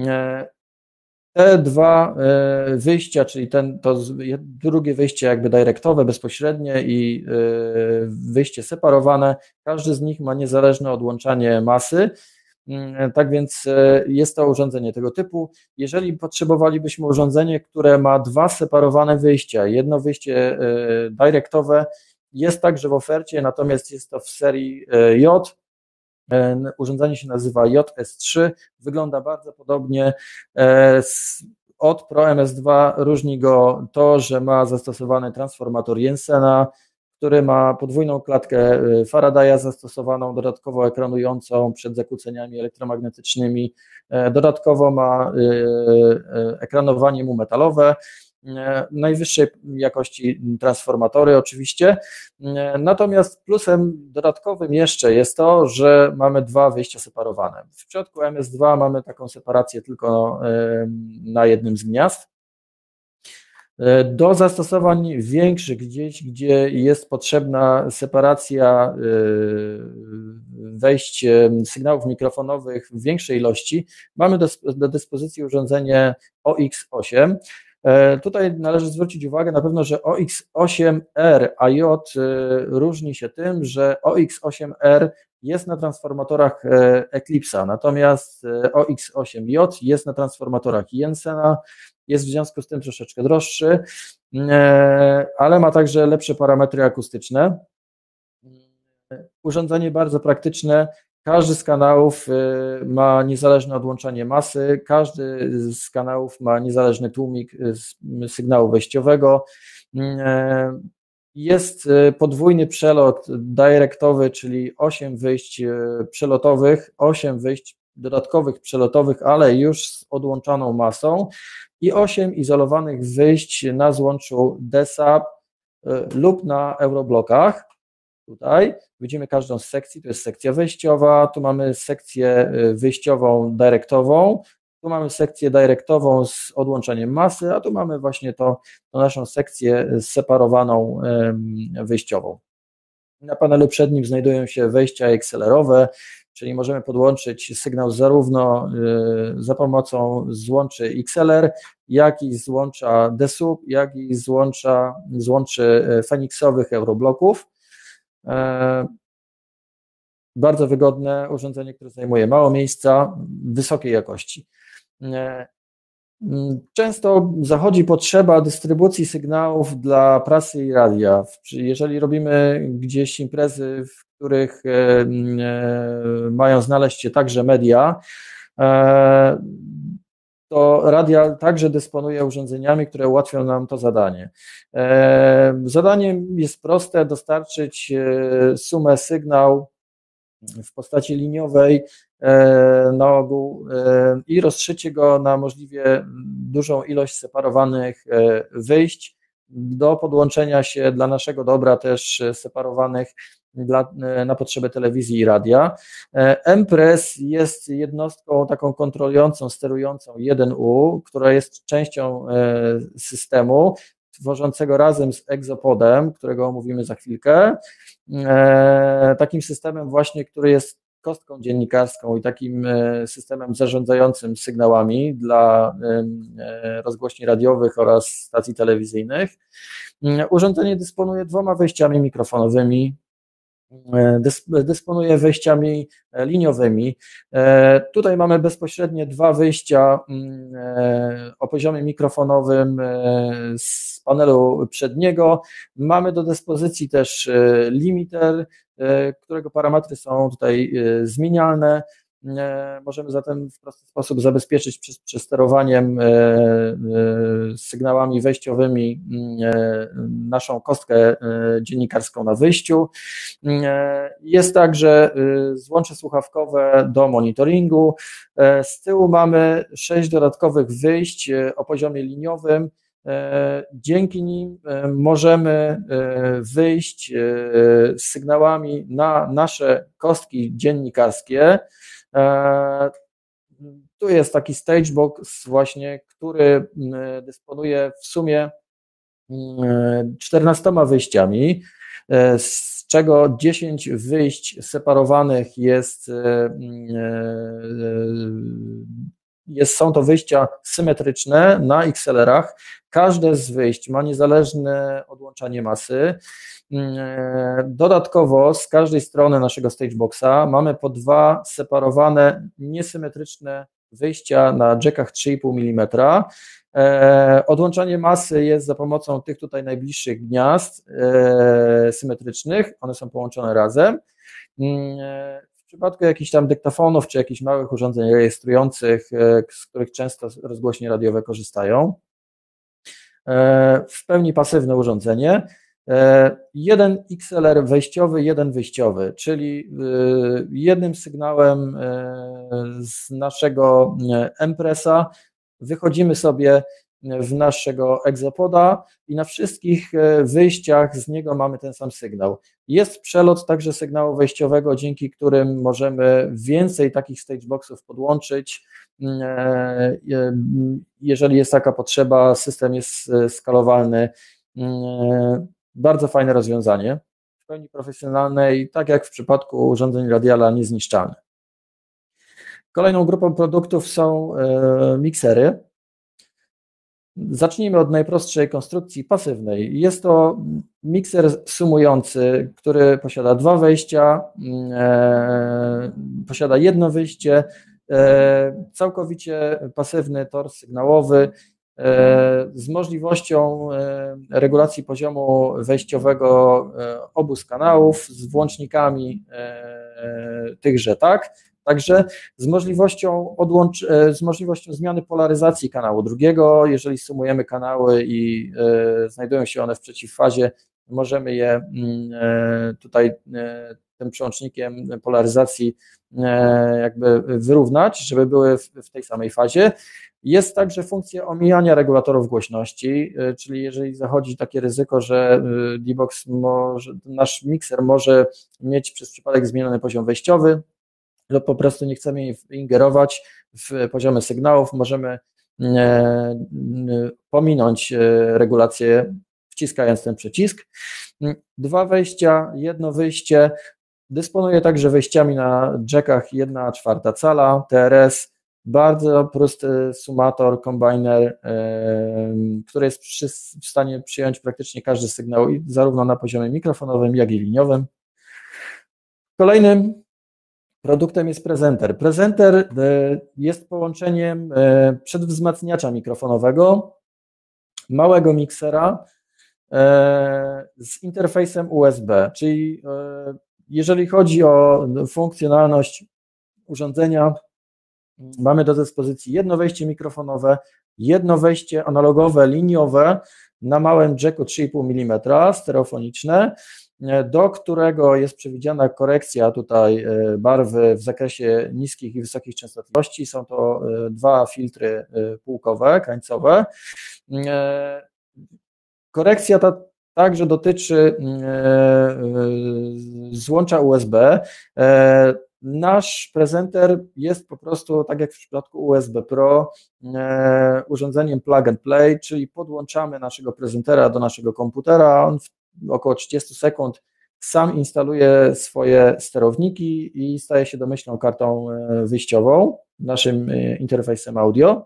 Te dwa wyjścia, czyli ten, to drugie wyjście jakby dyrektowe, bezpośrednie i wyjście separowane, każdy z nich ma niezależne odłączanie masy. Tak więc jest to urządzenie tego typu. Jeżeli potrzebowalibyśmy urządzenie, które ma dwa separowane wyjścia, jedno wyjście dyrektowe jest także w ofercie, natomiast jest to w serii J. Urządzenie się nazywa J S trzy, wygląda bardzo podobnie. Od Pro M S dwa różni go to, że ma zastosowany transformator Jensena, który ma podwójną klatkę Faradaya zastosowaną, dodatkowo ekranującą przed zakłóceniami elektromagnetycznymi. Dodatkowo ma ekranowanie mu metalowe, najwyższej jakości transformatory oczywiście. Natomiast plusem dodatkowym jeszcze jest to, że mamy dwa wyjścia separowane. W przypadku M S dwa mamy taką separację tylko na jednym z gniazd. Do zastosowań większych, gdzieś, gdzie jest potrzebna separacja wejść sygnałów mikrofonowych w większej ilości, mamy do, do dyspozycji urządzenie O X osiem. Tutaj należy zwrócić uwagę na pewno, że O X osiem R A J różni się tym, że O X osiem R jest na transformatorach Eclipse'a, natomiast O X osiem J jest na transformatorach Jensena, jest w związku z tym troszeczkę droższy, ale ma także lepsze parametry akustyczne. Urządzenie bardzo praktyczne. Każdy z kanałów ma niezależne odłączanie masy, każdy z kanałów ma niezależny tłumik sygnału wejściowego. Jest podwójny przelot dyrektowy, czyli osiem wyjść przelotowych, osiem wyjść dodatkowych przelotowych, ale już z odłączaną masą i osiem izolowanych wyjść na złączu D S A P lub na euroblokach. Tutaj widzimy każdą z sekcji, to jest sekcja wejściowa, tu mamy sekcję wyjściową dyrektową, tu mamy sekcję dyrektową z odłączeniem masy, a tu mamy właśnie to, to naszą sekcję separowaną wyjściową. Na panelu przednim znajdują się wejścia X L R-owe, czyli możemy podłączyć sygnał zarówno za pomocą złączy X L R, jak i złącza D S U P, jak i złącza, złączy feniksowych eurobloków. Bardzo wygodne urządzenie, które zajmuje mało miejsca, wysokiej jakości. Często zachodzi potrzeba dystrybucji sygnałów dla prasy i radia. Jeżeli robimy gdzieś imprezy, w których mają znaleźć się także media, to radia także dysponuje urządzeniami, które ułatwią nam to zadanie. Zadaniem jest proste, dostarczyć sumę sygnał w postaci liniowej na ogół i rozszycie go na możliwie dużą ilość separowanych wyjść do podłączenia się dla naszego dobra też separowanych dla, na potrzeby telewizji i radia. M Press jest jednostką taką kontrolującą, sterującą jeden U, która jest częścią systemu tworzącego razem z Exopodem, którego omówimy za chwilkę. Takim systemem właśnie, który jest kostką dziennikarską i takim systemem zarządzającym sygnałami dla rozgłośni radiowych oraz stacji telewizyjnych. Urządzenie dysponuje dwoma wejściami mikrofonowymi, dysponuje wejściami liniowymi. Tutaj mamy bezpośrednie dwa wyjścia o poziomie mikrofonowym z panelu przedniego. Mamy do dyspozycji też limiter, którego parametry są tutaj zmienialne. Możemy zatem w prosty sposób zabezpieczyć przesterowaniem sygnałami wejściowymi naszą kostkę dziennikarską na wyjściu. Jest także złącze słuchawkowe do monitoringu. Z tyłu mamy sześć dodatkowych wyjść o poziomie liniowym. Dzięki nim możemy wyjść z sygnałami na nasze kostki dziennikarskie. Tu jest taki stagebox właśnie, który dysponuje w sumie czternastoma wyjściami, z czego dziesięć wyjść separowanych jest, jest są to wyjścia symetryczne na X L R-ach. Każde z wyjść ma niezależne odłączanie masy. Dodatkowo z każdej strony naszego stageboxa mamy po dwa separowane, niesymetryczne wyjścia na jackach trzy i pół milimetra. Odłączanie masy jest za pomocą tych tutaj najbliższych gniazd symetrycznych, one są połączone razem. W przypadku jakichś tam dyktafonów czy jakichś małych urządzeń rejestrujących, z których często rozgłośnie radiowe korzystają, w pełni pasywne urządzenie, jeden X L R wejściowy, jeden wyjściowy, czyli jednym sygnałem z naszego Empressa wychodzimy sobie w naszego egzopoda i na wszystkich wyjściach z niego mamy ten sam sygnał. Jest przelot także sygnału wejściowego, dzięki którym możemy więcej takich stageboxów podłączyć. Jeżeli jest taka potrzeba, system jest skalowalny. Bardzo fajne rozwiązanie, w pełni profesjonalne i tak jak w przypadku urządzeń Radiala niezniszczalne. Kolejną grupą produktów są miksery. Zacznijmy od najprostszej konstrukcji pasywnej. Jest to mikser sumujący, który posiada dwa wejścia, e, posiada jedno wyjście, e, całkowicie pasywny tor sygnałowy e, z możliwością e, regulacji poziomu wejściowego e, obu z kanałów, z włącznikami e, tychże, tak? Także z możliwością, odłącz, z możliwością zmiany polaryzacji kanału drugiego, jeżeli sumujemy kanały i e, znajdują się one w przeciwfazie, możemy je e, tutaj e, tym przełącznikiem polaryzacji e, jakby wyrównać, żeby były w, w tej samej fazie. Jest także funkcja omijania regulatorów głośności, e, czyli jeżeli zachodzi takie ryzyko, że D-Box może, nasz mikser może mieć przez przypadek zmieniony poziom wejściowy, lub po prostu nie chcemy ingerować w poziomy sygnałów, możemy pominąć regulację, wciskając ten przycisk. Dwa wejścia, jedno wyjście, dysponuje także wejściami na jackach jedna czwarta cala, T R S, bardzo prosty sumator, kombiner, który jest w stanie przyjąć praktycznie każdy sygnał, zarówno na poziomie mikrofonowym, jak i liniowym. Kolejnym produktem jest prezenter. Prezenter jest połączeniem przedwzmacniacza mikrofonowego, małego miksera z interfejsem U S B, czyli jeżeli chodzi o funkcjonalność urządzenia, mamy do dyspozycji jedno wejście mikrofonowe, jedno wejście analogowe, liniowe na małym jacku trzy i pół milimetra, stereofoniczne, do którego jest przewidziana korekcja tutaj barwy w zakresie niskich i wysokich częstotliwości. Są to dwa filtry półkowe, krańcowe. Korekcja ta także dotyczy złącza U S B. Nasz prezenter jest po prostu, tak jak w przypadku U S B Pro, urządzeniem plug and play, czyli podłączamy naszego prezentera do naszego komputera. On w około trzydzieści sekund sam instaluje swoje sterowniki i staje się domyślną kartą wyjściową, naszym interfejsem audio.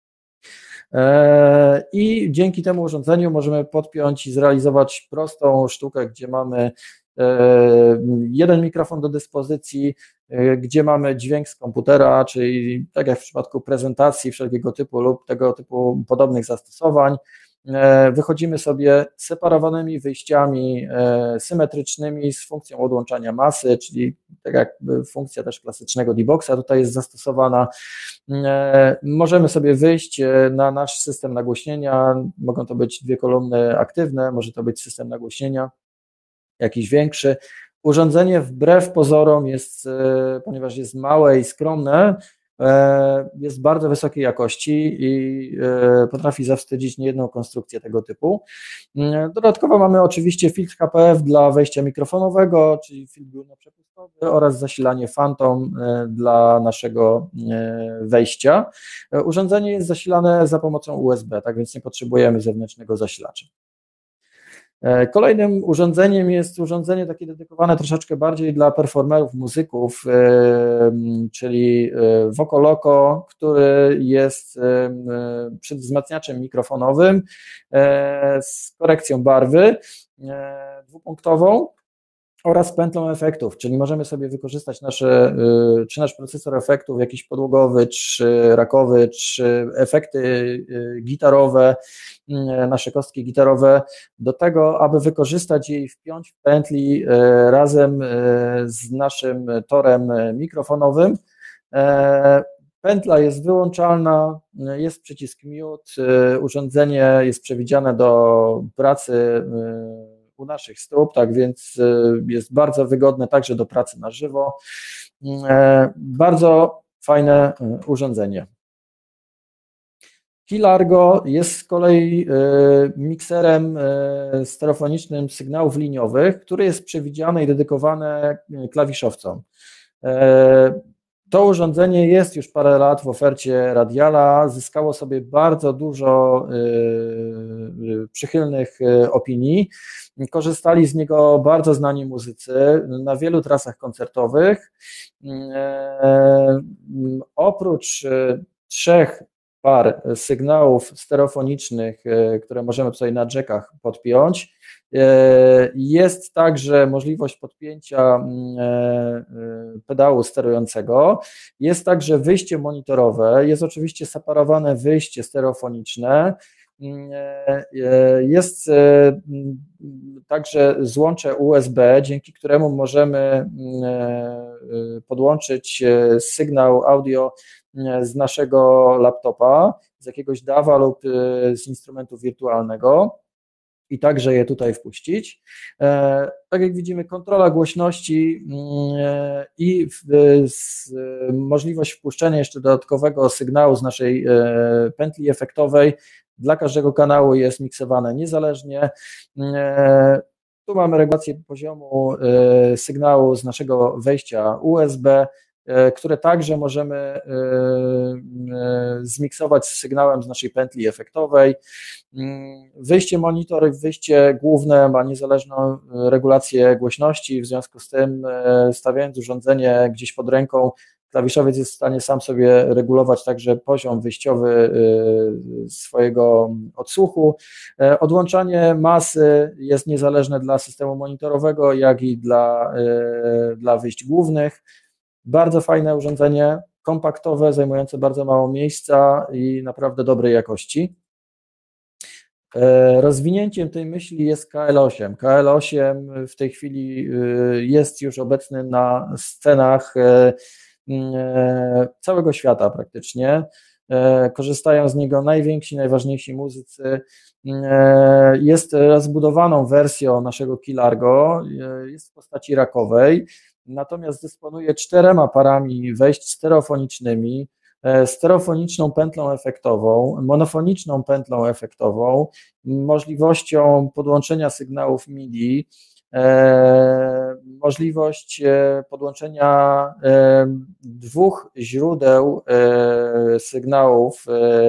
I dzięki temu urządzeniu możemy podpiąć i zrealizować prostą sztukę, gdzie mamy jeden mikrofon do dyspozycji, gdzie mamy dźwięk z komputera, czyli tak jak w przypadku prezentacji wszelkiego typu lub tego typu podobnych zastosowań, wychodzimy sobie separowanymi wyjściami symetrycznymi z funkcją odłączania masy, czyli tak jak funkcja też klasycznego D-Boxa tutaj jest zastosowana. Możemy sobie wyjść na nasz system nagłośnienia, mogą to być dwie kolumny aktywne, może to być system nagłośnienia jakiś większy. Urządzenie wbrew pozorom jest, ponieważ jest małe i skromne, jest bardzo wysokiej jakości i potrafi zawstydzić niejedną konstrukcję tego typu. Dodatkowo mamy oczywiście filtr H P F dla wejścia mikrofonowego, czyli filtr górnoprzepustowy oraz zasilanie Phantom dla naszego wejścia. Urządzenie jest zasilane za pomocą U S B, tak więc nie potrzebujemy zewnętrznego zasilacza. Kolejnym urządzeniem jest urządzenie takie dedykowane troszeczkę bardziej dla performerów, muzyków, czyli Vocoloco, który jest przedwzmacniaczem mikrofonowym z korekcją barwy dwupunktową oraz pętlą efektów, czyli możemy sobie wykorzystać nasze, czy nasz procesor efektów jakiś podłogowy, czy rakowy, czy efekty gitarowe, nasze kostki gitarowe do tego, aby wykorzystać je i wpiąć w pętli razem z naszym torem mikrofonowym. Pętla jest wyłączalna, jest przycisk mute, urządzenie jest przewidziane do pracy u naszych stóp, tak więc jest bardzo wygodne także do pracy na żywo. Bardzo fajne urządzenie. Key-Largo jest z kolei mikserem stereofonicznym sygnałów liniowych, który jest przewidziany i dedykowany klawiszowcom. To urządzenie jest już parę lat w ofercie Radiala, zyskało sobie bardzo dużo przychylnych opinii. Korzystali z niego bardzo znani muzycy na wielu trasach koncertowych. Oprócz trzech par sygnałów stereofonicznych, które możemy tutaj na jackach podpiąć, jest także możliwość podpięcia pedału sterującego, jest także wyjście monitorowe, jest oczywiście separowane wyjście stereofoniczne, jest także złącze U S B, dzięki któremu możemy podłączyć sygnał audio z naszego laptopa, z jakiegoś dawa lub z instrumentu wirtualnego i także je tutaj wpuścić. Tak jak widzimy, kontrola głośności i możliwość wpuszczenia jeszcze dodatkowego sygnału z naszej pętli efektowej dla każdego kanału jest miksowane niezależnie. Tu mamy regulację poziomu sygnału z naszego wejścia U S B, które także możemy zmiksować z sygnałem z naszej pętli efektowej. Wyjście monitor, wyjście główne ma niezależną regulację głośności, w związku z tym stawiając urządzenie gdzieś pod ręką, klawiszowiec jest w stanie sam sobie regulować także poziom wyjściowy swojego odsłuchu. Odłączanie masy jest niezależne dla systemu monitorowego, jak i dla, dla wyjść głównych. Bardzo fajne urządzenie, kompaktowe, zajmujące bardzo mało miejsca i naprawdę dobrej jakości. Rozwinięciem tej myśli jest K L osiem. K L osiem w tej chwili jest już obecny na scenach całego świata praktycznie. Korzystają z niego najwięksi, najważniejsi muzycy. Jest rozbudowaną wersją naszego Key-Largo, jest w postaci rakowej, natomiast dysponuje czterema parami wejść stereofonicznymi, stereofoniczną pętlą efektową, monofoniczną pętlą efektową, możliwością podłączenia sygnałów M I D I, możliwość podłączenia dwóch źródeł sygnałów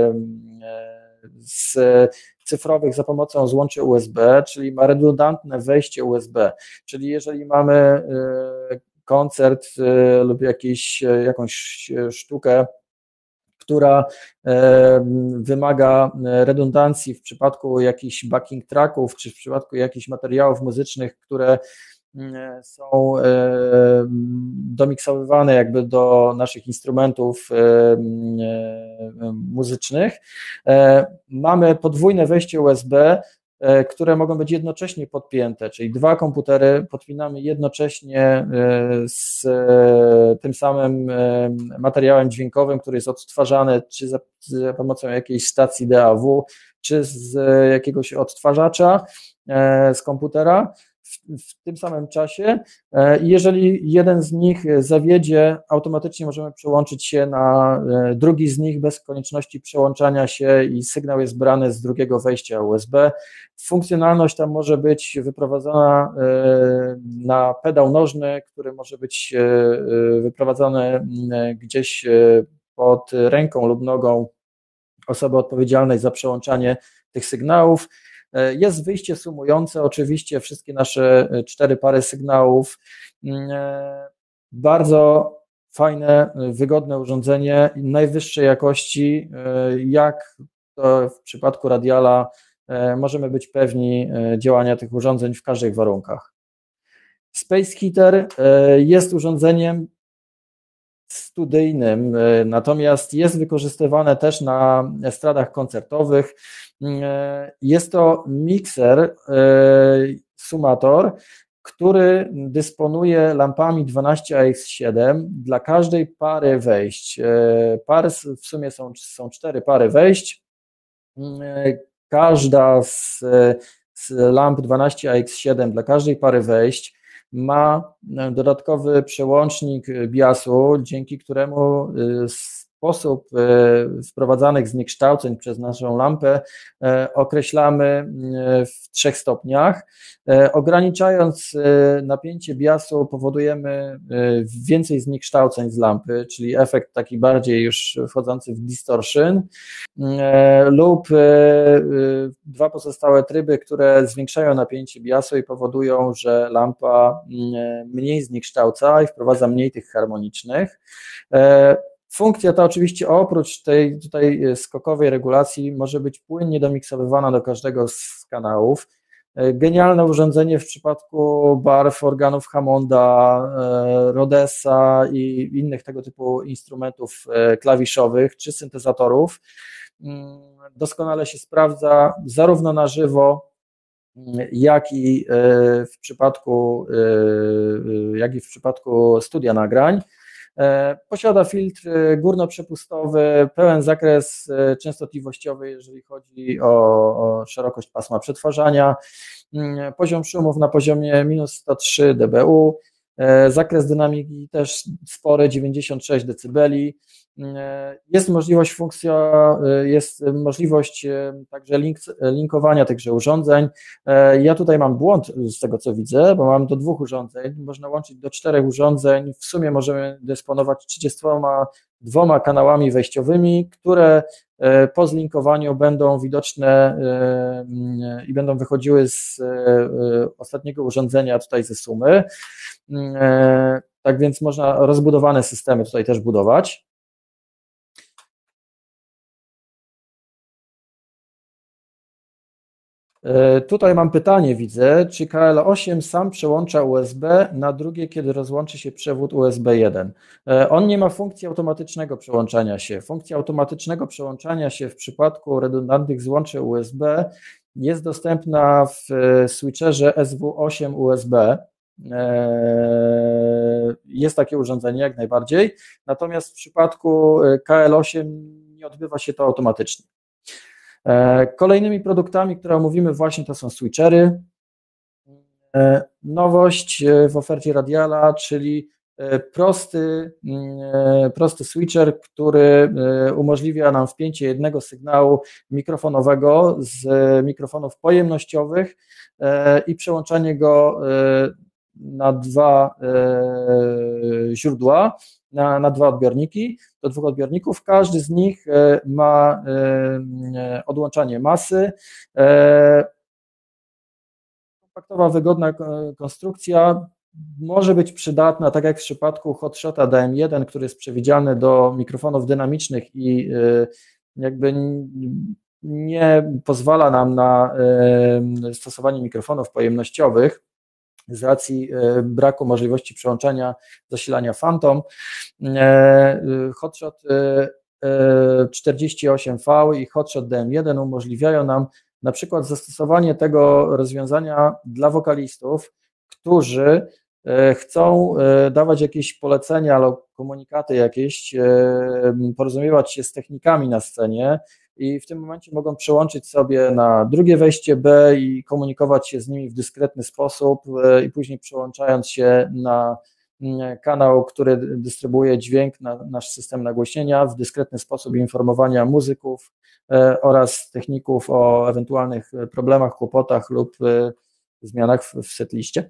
z cyfrowych za pomocą złączy U S B, czyli ma redundantne wejście U S B, czyli jeżeli mamy koncert lub jakiś, jakąś sztukę, która wymaga redundancji w przypadku jakichś backing tracków, czy w przypadku jakichś materiałów muzycznych, które są domiksowywane jakby do naszych instrumentów muzycznych. Mamy podwójne wejście U S B, które mogą być jednocześnie podpięte, czyli dwa komputery podpinamy jednocześnie z tym samym materiałem dźwiękowym, który jest odtwarzany czy za, za pomocą jakiejś stacji D A W, czy z jakiegoś odtwarzacza z komputera w, w tym samym czasie. Jeżeli jeden z nich zawiedzie, automatycznie możemy przełączyć się na drugi z nich bez konieczności przełączania się i sygnał jest brany z drugiego wejścia U S B. Funkcjonalność tam może być wyprowadzona na pedał nożny, który może być wyprowadzony gdzieś pod ręką lub nogą osoby odpowiedzialnej za przełączanie tych sygnałów. Jest wyjście sumujące, oczywiście wszystkie nasze cztery pary sygnałów. Bardzo fajne, wygodne urządzenie najwyższej jakości, jak to w przypadku Radiala możemy być pewni działania tych urządzeń w każdych warunkach. Space Heater jest urządzeniem studyjnym, natomiast jest wykorzystywane też na estradach koncertowych. Jest to mikser, sumator, który dysponuje lampami dwanaście A X siedem dla każdej pary wejść. Pary w sumie są, są cztery pary wejść. Każda z, z lamp dwanaście A X siedem dla każdej pary wejść ma dodatkowy przełącznik biasu, dzięki któremu sposób wprowadzanych zniekształceń przez naszą lampę określamy w trzech stopniach. Ograniczając napięcie biasu powodujemy więcej zniekształceń z lampy, czyli efekt taki bardziej już wchodzący w distortion, lub dwa pozostałe tryby, które zwiększają napięcie biasu i powodują, że lampa mniej zniekształca i wprowadza mniej tych harmonicznych. Funkcja ta oczywiście oprócz tej tutaj skokowej regulacji może być płynnie domiksowywana do każdego z kanałów. Genialne urządzenie w przypadku barw, organów Hammonda, Rhodesa i innych tego typu instrumentów klawiszowych czy syntezatorów. Doskonale się sprawdza zarówno na żywo, jak i w przypadku, jak i w przypadku studia nagrań. Posiada filtr górnoprzepustowy, pełen zakres częstotliwościowy, jeżeli chodzi o, o szerokość pasma przetwarzania, poziom szumów na poziomie minus sto trzy decybeli, zakres dynamiki też spory, dziewięćdziesiąt sześć decybeli. Jest możliwość funkcja, jest możliwość także link, linkowania tychże urządzeń. Ja tutaj mam błąd z tego, co widzę, bo mam do dwóch urządzeń, można łączyć do czterech urządzeń, w sumie możemy dysponować trzydziestoma dwoma kanałami wejściowymi, które po zlinkowaniu będą widoczne i będą wychodziły z ostatniego urządzenia tutaj ze sumy. Tak więc można rozbudowane systemy tutaj też budować. Tutaj mam pytanie, widzę, czy K L osiem sam przełącza U S B na drugie, kiedy rozłączy się przewód U S B jeden? On nie ma funkcji automatycznego przełączania się. Funkcja automatycznego przełączania się w przypadku redundantnych złączy U S B jest dostępna w switcherze S W osiem U S B. Jest takie urządzenie jak najbardziej, natomiast w przypadku K L osiem nie odbywa się to automatycznie. Kolejnymi produktami, które omówimy właśnie, to są switchery. Nowość w ofercie Radiala, czyli prosty, prosty switcher, który umożliwia nam wpięcie jednego sygnału mikrofonowego z mikrofonów pojemnościowych i przełączanie go na dwa źródła, na, na dwa odbiorniki, do dwóch odbiorników. Każdy z nich ma odłączanie masy. Kompaktowa, wygodna konstrukcja, może być przydatna, tak jak w przypadku Hotshota D M jeden, który jest przewidziany do mikrofonów dynamicznych i jakby nie pozwala nam na stosowanie mikrofonów pojemnościowych z racji braku możliwości przełączania zasilania Phantom. Hotshot czterdzieści osiem V i Hotshot D M jeden umożliwiają nam na przykład zastosowanie tego rozwiązania dla wokalistów, którzy chcą dawać jakieś polecenia albo komunikaty jakieś, porozumiewać się z technikami na scenie i w tym momencie mogą przełączyć sobie na drugie wejście B i komunikować się z nimi w dyskretny sposób i później przełączając się na kanał, który dystrybuuje dźwięk na nasz system nagłośnienia, w dyskretny sposób informowania muzyków oraz techników o ewentualnych problemach, kłopotach lub zmianach w setliście.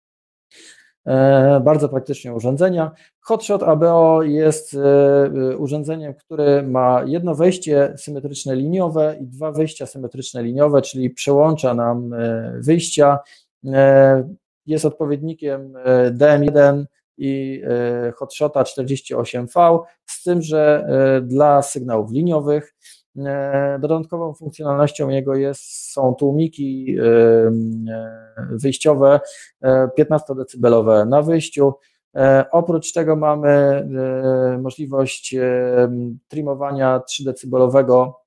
Bardzo praktycznie urządzenia. Hotshot A B O jest urządzeniem, które ma jedno wejście symetryczne liniowe i dwa wyjścia symetryczne liniowe, czyli przełącza nam wyjścia. Jest odpowiednikiem D M jeden i Hotshota czterdzieści osiem V, z tym, że dla sygnałów liniowych. Dodatkową funkcjonalnością jego jest, są tłumiki wyjściowe piętnastodecybelowe na wyjściu. Oprócz tego mamy możliwość trimowania trzydecybelowego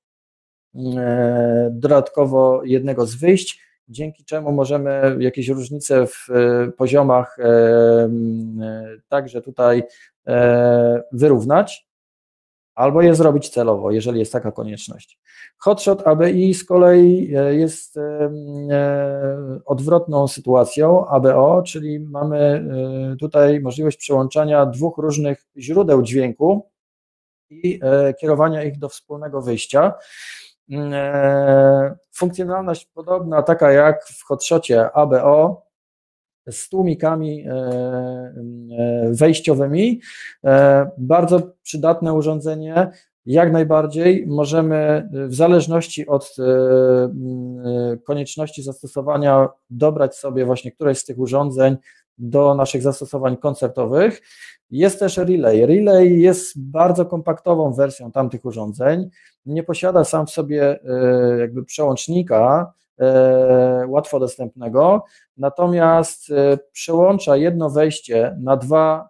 dodatkowo jednego z wyjść, dzięki czemu możemy jakieś różnice w poziomach także tutaj wyrównać, albo je zrobić celowo, jeżeli jest taka konieczność. Hotshot A B I z kolei jest odwrotną sytuacją A B O, czyli mamy tutaj możliwość przełączania dwóch różnych źródeł dźwięku i kierowania ich do wspólnego wyjścia. Funkcjonalność podobna, taka jak w hotshocie A B O, z tłumikami wejściowymi. Bardzo przydatne urządzenie, jak najbardziej. Możemy w zależności od konieczności zastosowania dobrać sobie właśnie któreś z tych urządzeń do naszych zastosowań koncertowych. Jest też Relay. Relay jest bardzo kompaktową wersją tamtych urządzeń. Nie posiada sam w sobie jakby przełącznika łatwo dostępnego, natomiast przełącza jedno wejście na dwa,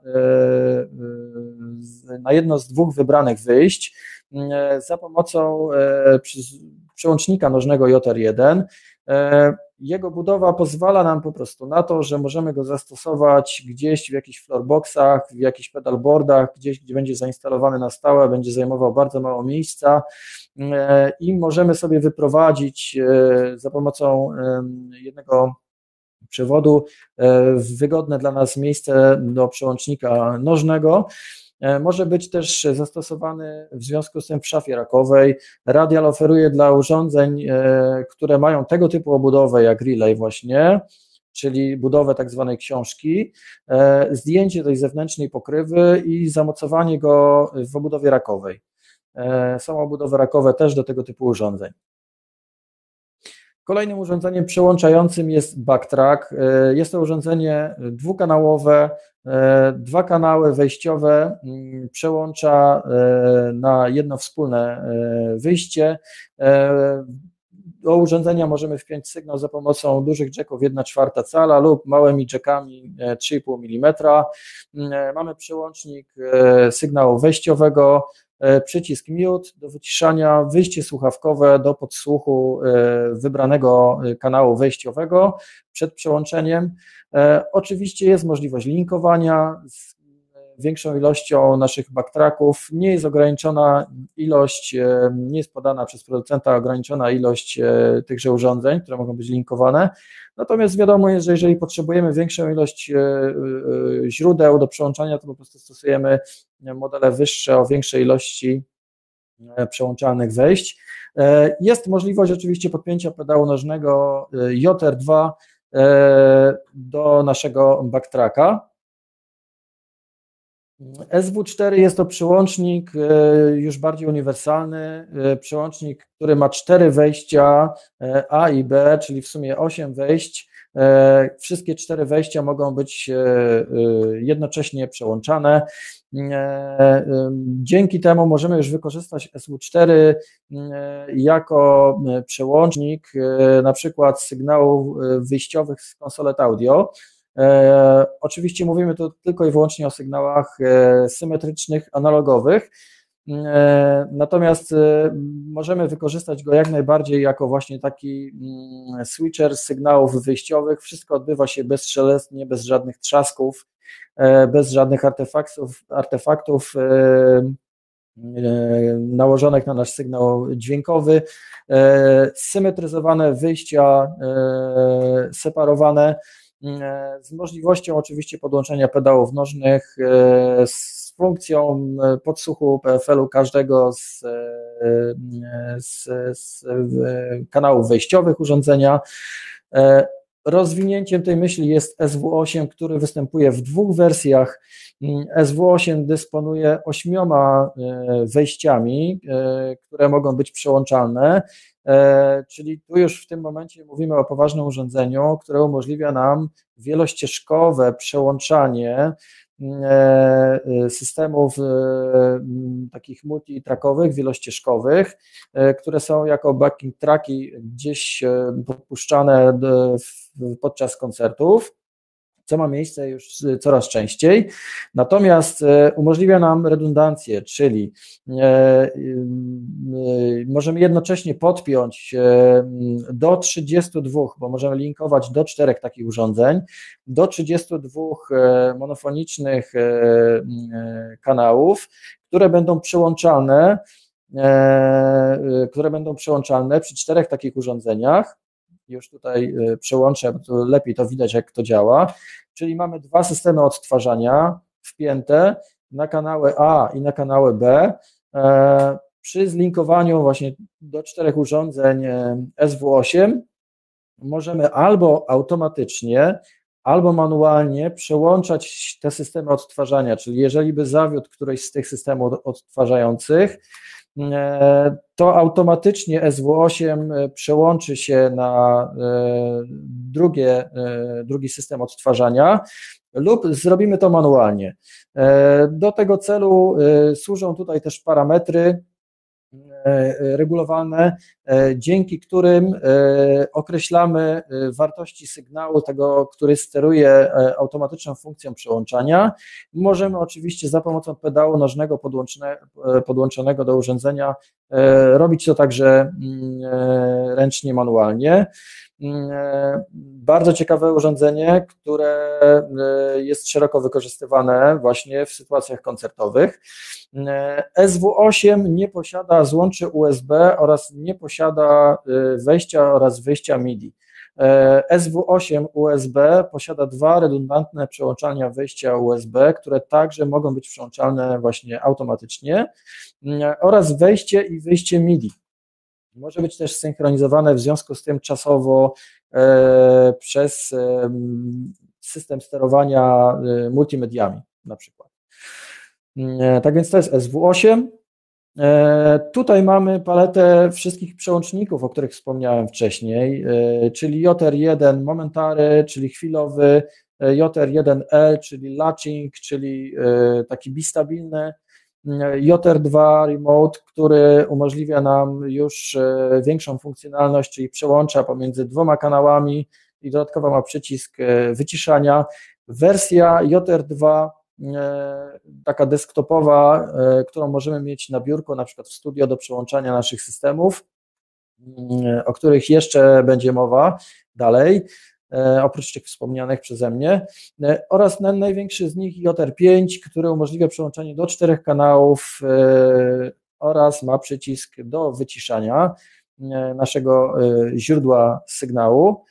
na jedno z dwóch wybranych wyjść za pomocą przełącznika nożnego J R jeden. Jego budowa pozwala nam po prostu na to, że możemy go zastosować gdzieś w jakichś floorboxach, w jakichś pedalboardach, gdzieś, gdzie będzie zainstalowany na stałe, będzie zajmował bardzo mało miejsca i możemy sobie wyprowadzić za pomocą jednego przewodu wygodne dla nas miejsce do przełącznika nożnego. Może być też zastosowany w związku z tym w szafie rakowej. Radial oferuje dla urządzeń, które mają tego typu obudowę jak Relay właśnie, czyli budowę tak zwanej książki, zdjęcie tej zewnętrznej pokrywy i zamocowanie go w obudowie rakowej. Są obudowy rakowe też do tego typu urządzeń. Kolejnym urządzeniem przełączającym jest Backtrack. Jest to urządzenie dwukanałowe, dwa kanały wejściowe przełącza na jedno wspólne wyjście. Do urządzenia możemy wpiąć sygnał za pomocą dużych jacków jedna czwarta cala lub małymi jackami trzy i pół milimetra. Mamy przełącznik sygnału wejściowego, przycisk mute do wyciszania, wyjście słuchawkowe do podsłuchu wybranego kanału wejściowego przed przełączeniem. Oczywiście jest możliwość linkowania z większą ilością naszych backtracków. Nie jest ograniczona ilość, nie jest podana przez producenta ograniczona ilość tychże urządzeń, które mogą być linkowane. Natomiast wiadomo jest, że jeżeli potrzebujemy większą ilość źródeł do przełączania, to po prostu stosujemy modele wyższe o większej ilości przełączalnych wejść. Jest możliwość oczywiście podpięcia pedału nożnego J R dwa do naszego backtracka. S W cztery jest to przełącznik już bardziej uniwersalny, przełącznik, który ma cztery wejścia A i B, czyli w sumie osiem wejść. Wszystkie cztery wejścia mogą być jednocześnie przełączane. Dzięki temu możemy już wykorzystać S W cztery jako przełącznik na przykład sygnałów wyjściowych z konsolet audio. E, oczywiście mówimy tu tylko i wyłącznie o sygnałach e, symetrycznych, analogowych, e, natomiast e, możemy wykorzystać go jak najbardziej jako właśnie taki mm, switcher sygnałów wyjściowych. Wszystko odbywa się bezszelestnie, bez żadnych trzasków, e, bez żadnych artefaktów, artefaktów e, e, nałożonych na nasz sygnał dźwiękowy, e, symetryzowane wyjścia, e, separowane, z możliwością oczywiście podłączenia pedałów nożnych, z funkcją podsłuchu P F L-u każdego z, z, z kanałów wejściowych urządzenia. Rozwinięciem tej myśli jest S W osiem, który występuje w dwóch wersjach. S W osiem dysponuje ośmioma wejściami, które mogą być przełączalne, czyli tu już w tym momencie mówimy o poważnym urządzeniu, które umożliwia nam wielościeżkowe przełączanie systemów takich multitrackowych, wielościeżkowych, które są jako backing tracki gdzieś podpuszczane podczas koncertów, co ma miejsce już coraz częściej, natomiast umożliwia nam redundancję, czyli możemy jednocześnie podpiąć do trzydziestu dwóch, bo możemy linkować do czterech takich urządzeń, do trzydziestu dwóch monofonicznych kanałów, które będą przyłączalne, które będą przyłączalne przy czterech takich urządzeniach. Już tutaj przełączę, bo tu lepiej to widać, jak to działa. Czyli mamy dwa systemy odtwarzania wpięte na kanały A i na kanały B. Przy zlinkowaniu właśnie do czterech urządzeń S W osiem możemy albo automatycznie, albo manualnie przełączać te systemy odtwarzania, czyli jeżeli by zawiódł któryś z tych systemów odtwarzających, to automatycznie S W osiem przełączy się na drugie, drugi system odtwarzania lub zrobimy to manualnie. Do tego celu służą tutaj też parametry regulowane, dzięki którym określamy wartości sygnału tego, który steruje automatyczną funkcją przełączania. Możemy oczywiście za pomocą pedału nożnego podłączonego do urządzenia robić to także ręcznie, manualnie. Bardzo ciekawe urządzenie, które jest szeroko wykorzystywane właśnie w sytuacjach koncertowych. S W osiem nie posiada złączy U S B oraz nie posiada wejścia oraz wyjścia MIDI. S W osiem U S B posiada dwa redundantne przełączalnia wyjścia U S B, które także mogą być przełączalne właśnie automatycznie, oraz wejście i wyjście MIDI. Może być też synchronizowane w związku z tym czasowo e, przez e, system sterowania e, multimediami na przykład. E, tak więc to jest S W osiem. E, tutaj mamy paletę wszystkich przełączników, o których wspomniałem wcześniej, e, czyli J R jeden momentary, czyli chwilowy, J R jeden L, czyli latching, czyli e, taki bistabilny, J R dwa Remote, który umożliwia nam już większą funkcjonalność, czyli przełącza pomiędzy dwoma kanałami i dodatkowo ma przycisk wyciszania. Wersja J R dwa, taka desktopowa, którą możemy mieć na biurku, na przykład w studio do przełączania naszych systemów, o których jeszcze będzie mowa dalej, oprócz tych wspomnianych przeze mnie, oraz największy z nich J R pięć, który umożliwia przełączanie do czterech kanałów oraz ma przycisk do wyciszania naszego źródła sygnału.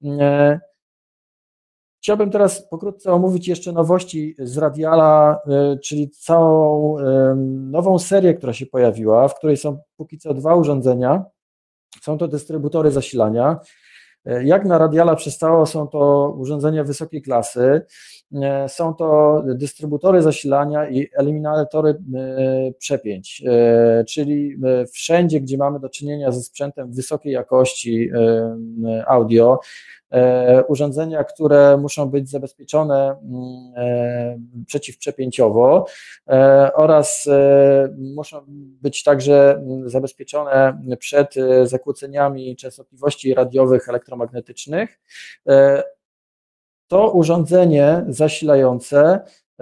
Chciałbym teraz pokrótce omówić jeszcze nowości z Radiala, czyli całą nową serię, która się pojawiła, w której są póki co dwa urządzenia. Są to dystrybutory zasilania. Jak na Radiala przystało, są to urządzenia wysokiej klasy, są to dystrybutory zasilania i eliminatory przepięć, czyli wszędzie, gdzie mamy do czynienia ze sprzętem wysokiej jakości audio, urządzenia, które muszą być zabezpieczone przeciwprzepięciowo oraz muszą być także zabezpieczone przed zakłóceniami częstotliwości radiowych, elektromagnetycznych. To urządzenie zasilające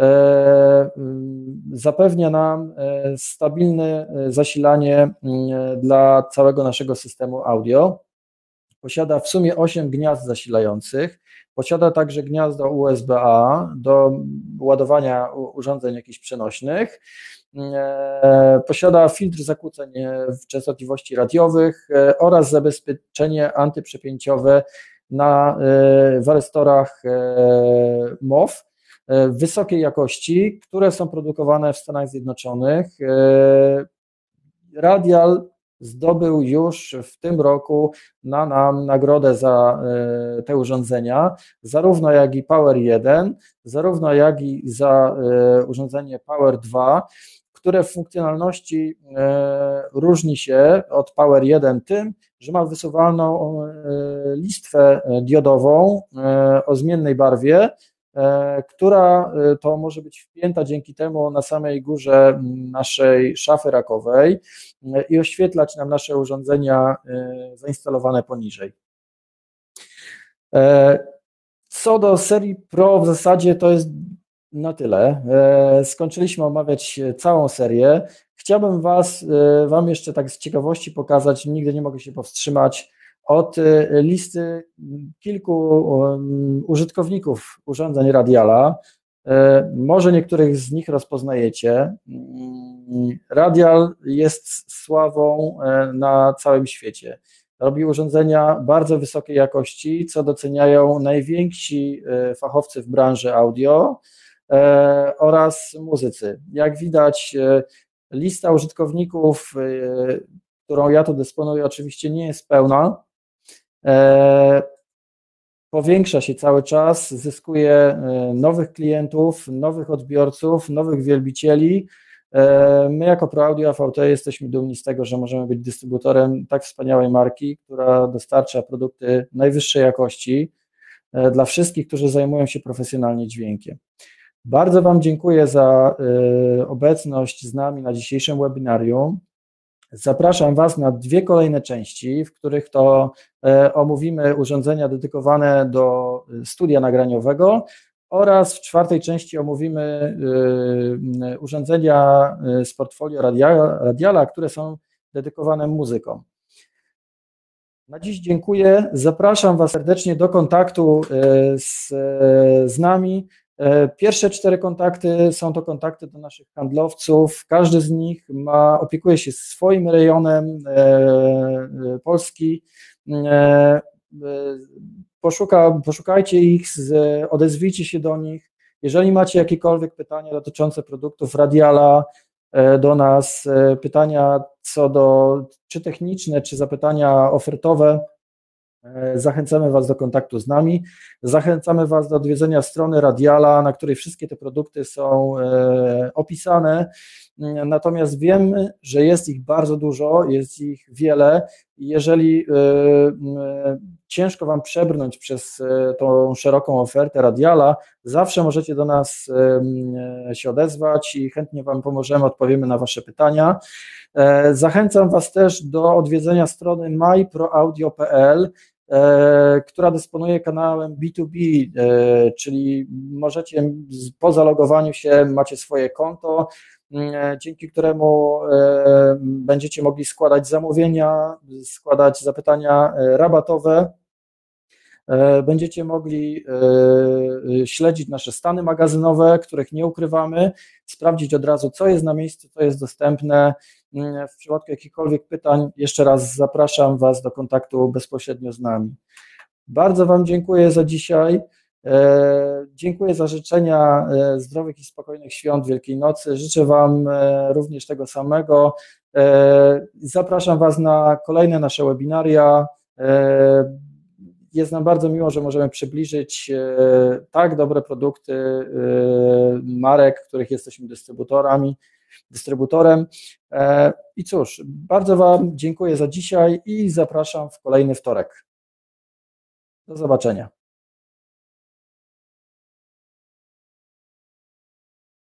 zapewnia nam stabilne zasilanie dla całego naszego systemu audio. Posiada w sumie osiem gniazd zasilających, posiada także gniazdo U S B A do ładowania urządzeń jakichś przenośnych, posiada filtr zakłóceń w częstotliwości radiowych oraz zabezpieczenie antyprzepięciowe na warystorach M O W wysokiej jakości, które są produkowane w Stanach Zjednoczonych. Radial zdobył już w tym roku na nam nagrodę za te urządzenia, zarówno jak i Power jeden, zarówno jak i za urządzenie Power dwa, które w funkcjonalności różni się od Power jeden tym, że ma wysuwalną listwę diodową o zmiennej barwie, która to może być wpięta dzięki temu na samej górze naszej szafy rakowej i oświetlać nam nasze urządzenia zainstalowane poniżej. Co do serii Pro, w zasadzie to jest na tyle. Skończyliśmy omawiać całą serię. Chciałbym was, Wam jeszcze tak z ciekawości pokazać, nigdy nie mogę się powstrzymać, od listy kilku użytkowników urządzeń Radiala. Może niektórych z nich rozpoznajecie. Radial jest sławą na całym świecie. Robi urządzenia bardzo wysokiej jakości, co doceniają najwięksi fachowcy w branży audio oraz muzycy. Jak widać, lista użytkowników, którą ja tu dysponuję, oczywiście nie jest pełna. Powiększa się cały czas, zyskuje nowych klientów, nowych odbiorców, nowych wielbicieli. My jako ProAudio A V T jesteśmy dumni z tego, że możemy być dystrybutorem tak wspaniałej marki, która dostarcza produkty najwyższej jakości dla wszystkich, którzy zajmują się profesjonalnie dźwiękiem. Bardzo Wam dziękuję za obecność z nami na dzisiejszym webinarium. Zapraszam Was na dwie kolejne części, w których to omówimy urządzenia dedykowane do studia nagraniowego oraz w czwartej części omówimy urządzenia z portfolio Radiala, które są dedykowane muzykom. Na dziś dziękuję. Zapraszam Was serdecznie do kontaktu z, z nami. Pierwsze cztery kontakty są to kontakty do naszych handlowców. Każdy z nich ma, opiekuje się swoim rejonem Polski. Poszuka, poszukajcie ich, odezwijcie się do nich. Jeżeli macie jakiekolwiek pytania dotyczące produktów Radiala do nas, pytania co do, czy techniczne, czy zapytania ofertowe, zachęcamy Was do kontaktu z nami, zachęcamy Was do odwiedzenia strony Radiala, na której wszystkie te produkty są opisane, natomiast wiemy, że jest ich bardzo dużo, jest ich wiele i jeżeli ciężko Wam przebrnąć przez tą szeroką ofertę Radiala, zawsze możecie do nas się odezwać i chętnie Wam pomożemy, odpowiemy na Wasze pytania. Zachęcam Was też do odwiedzenia strony my pro audio kropka p l, która dysponuje kanałem B dwa B, czyli możecie po zalogowaniu się, macie swoje konto, dzięki któremu będziecie mogli składać zamówienia, składać zapytania rabatowe, będziecie mogli śledzić nasze stany magazynowe, których nie ukrywamy, sprawdzić od razu, co jest na miejscu, co jest dostępne. W przypadku jakichkolwiek pytań jeszcze raz zapraszam Was do kontaktu bezpośrednio z nami. Bardzo Wam dziękuję za dzisiaj. Dziękuję za życzenia zdrowych i spokojnych świąt Wielkiej Nocy. Życzę Wam również tego samego. Zapraszam Was na kolejne nasze webinaria. Jest nam bardzo miło, że możemy przybliżyć tak dobre produkty marek, których jesteśmy dystrybutorami, dystrybutorem. I cóż, bardzo Wam dziękuję za dzisiaj i zapraszam w kolejny wtorek. Do zobaczenia.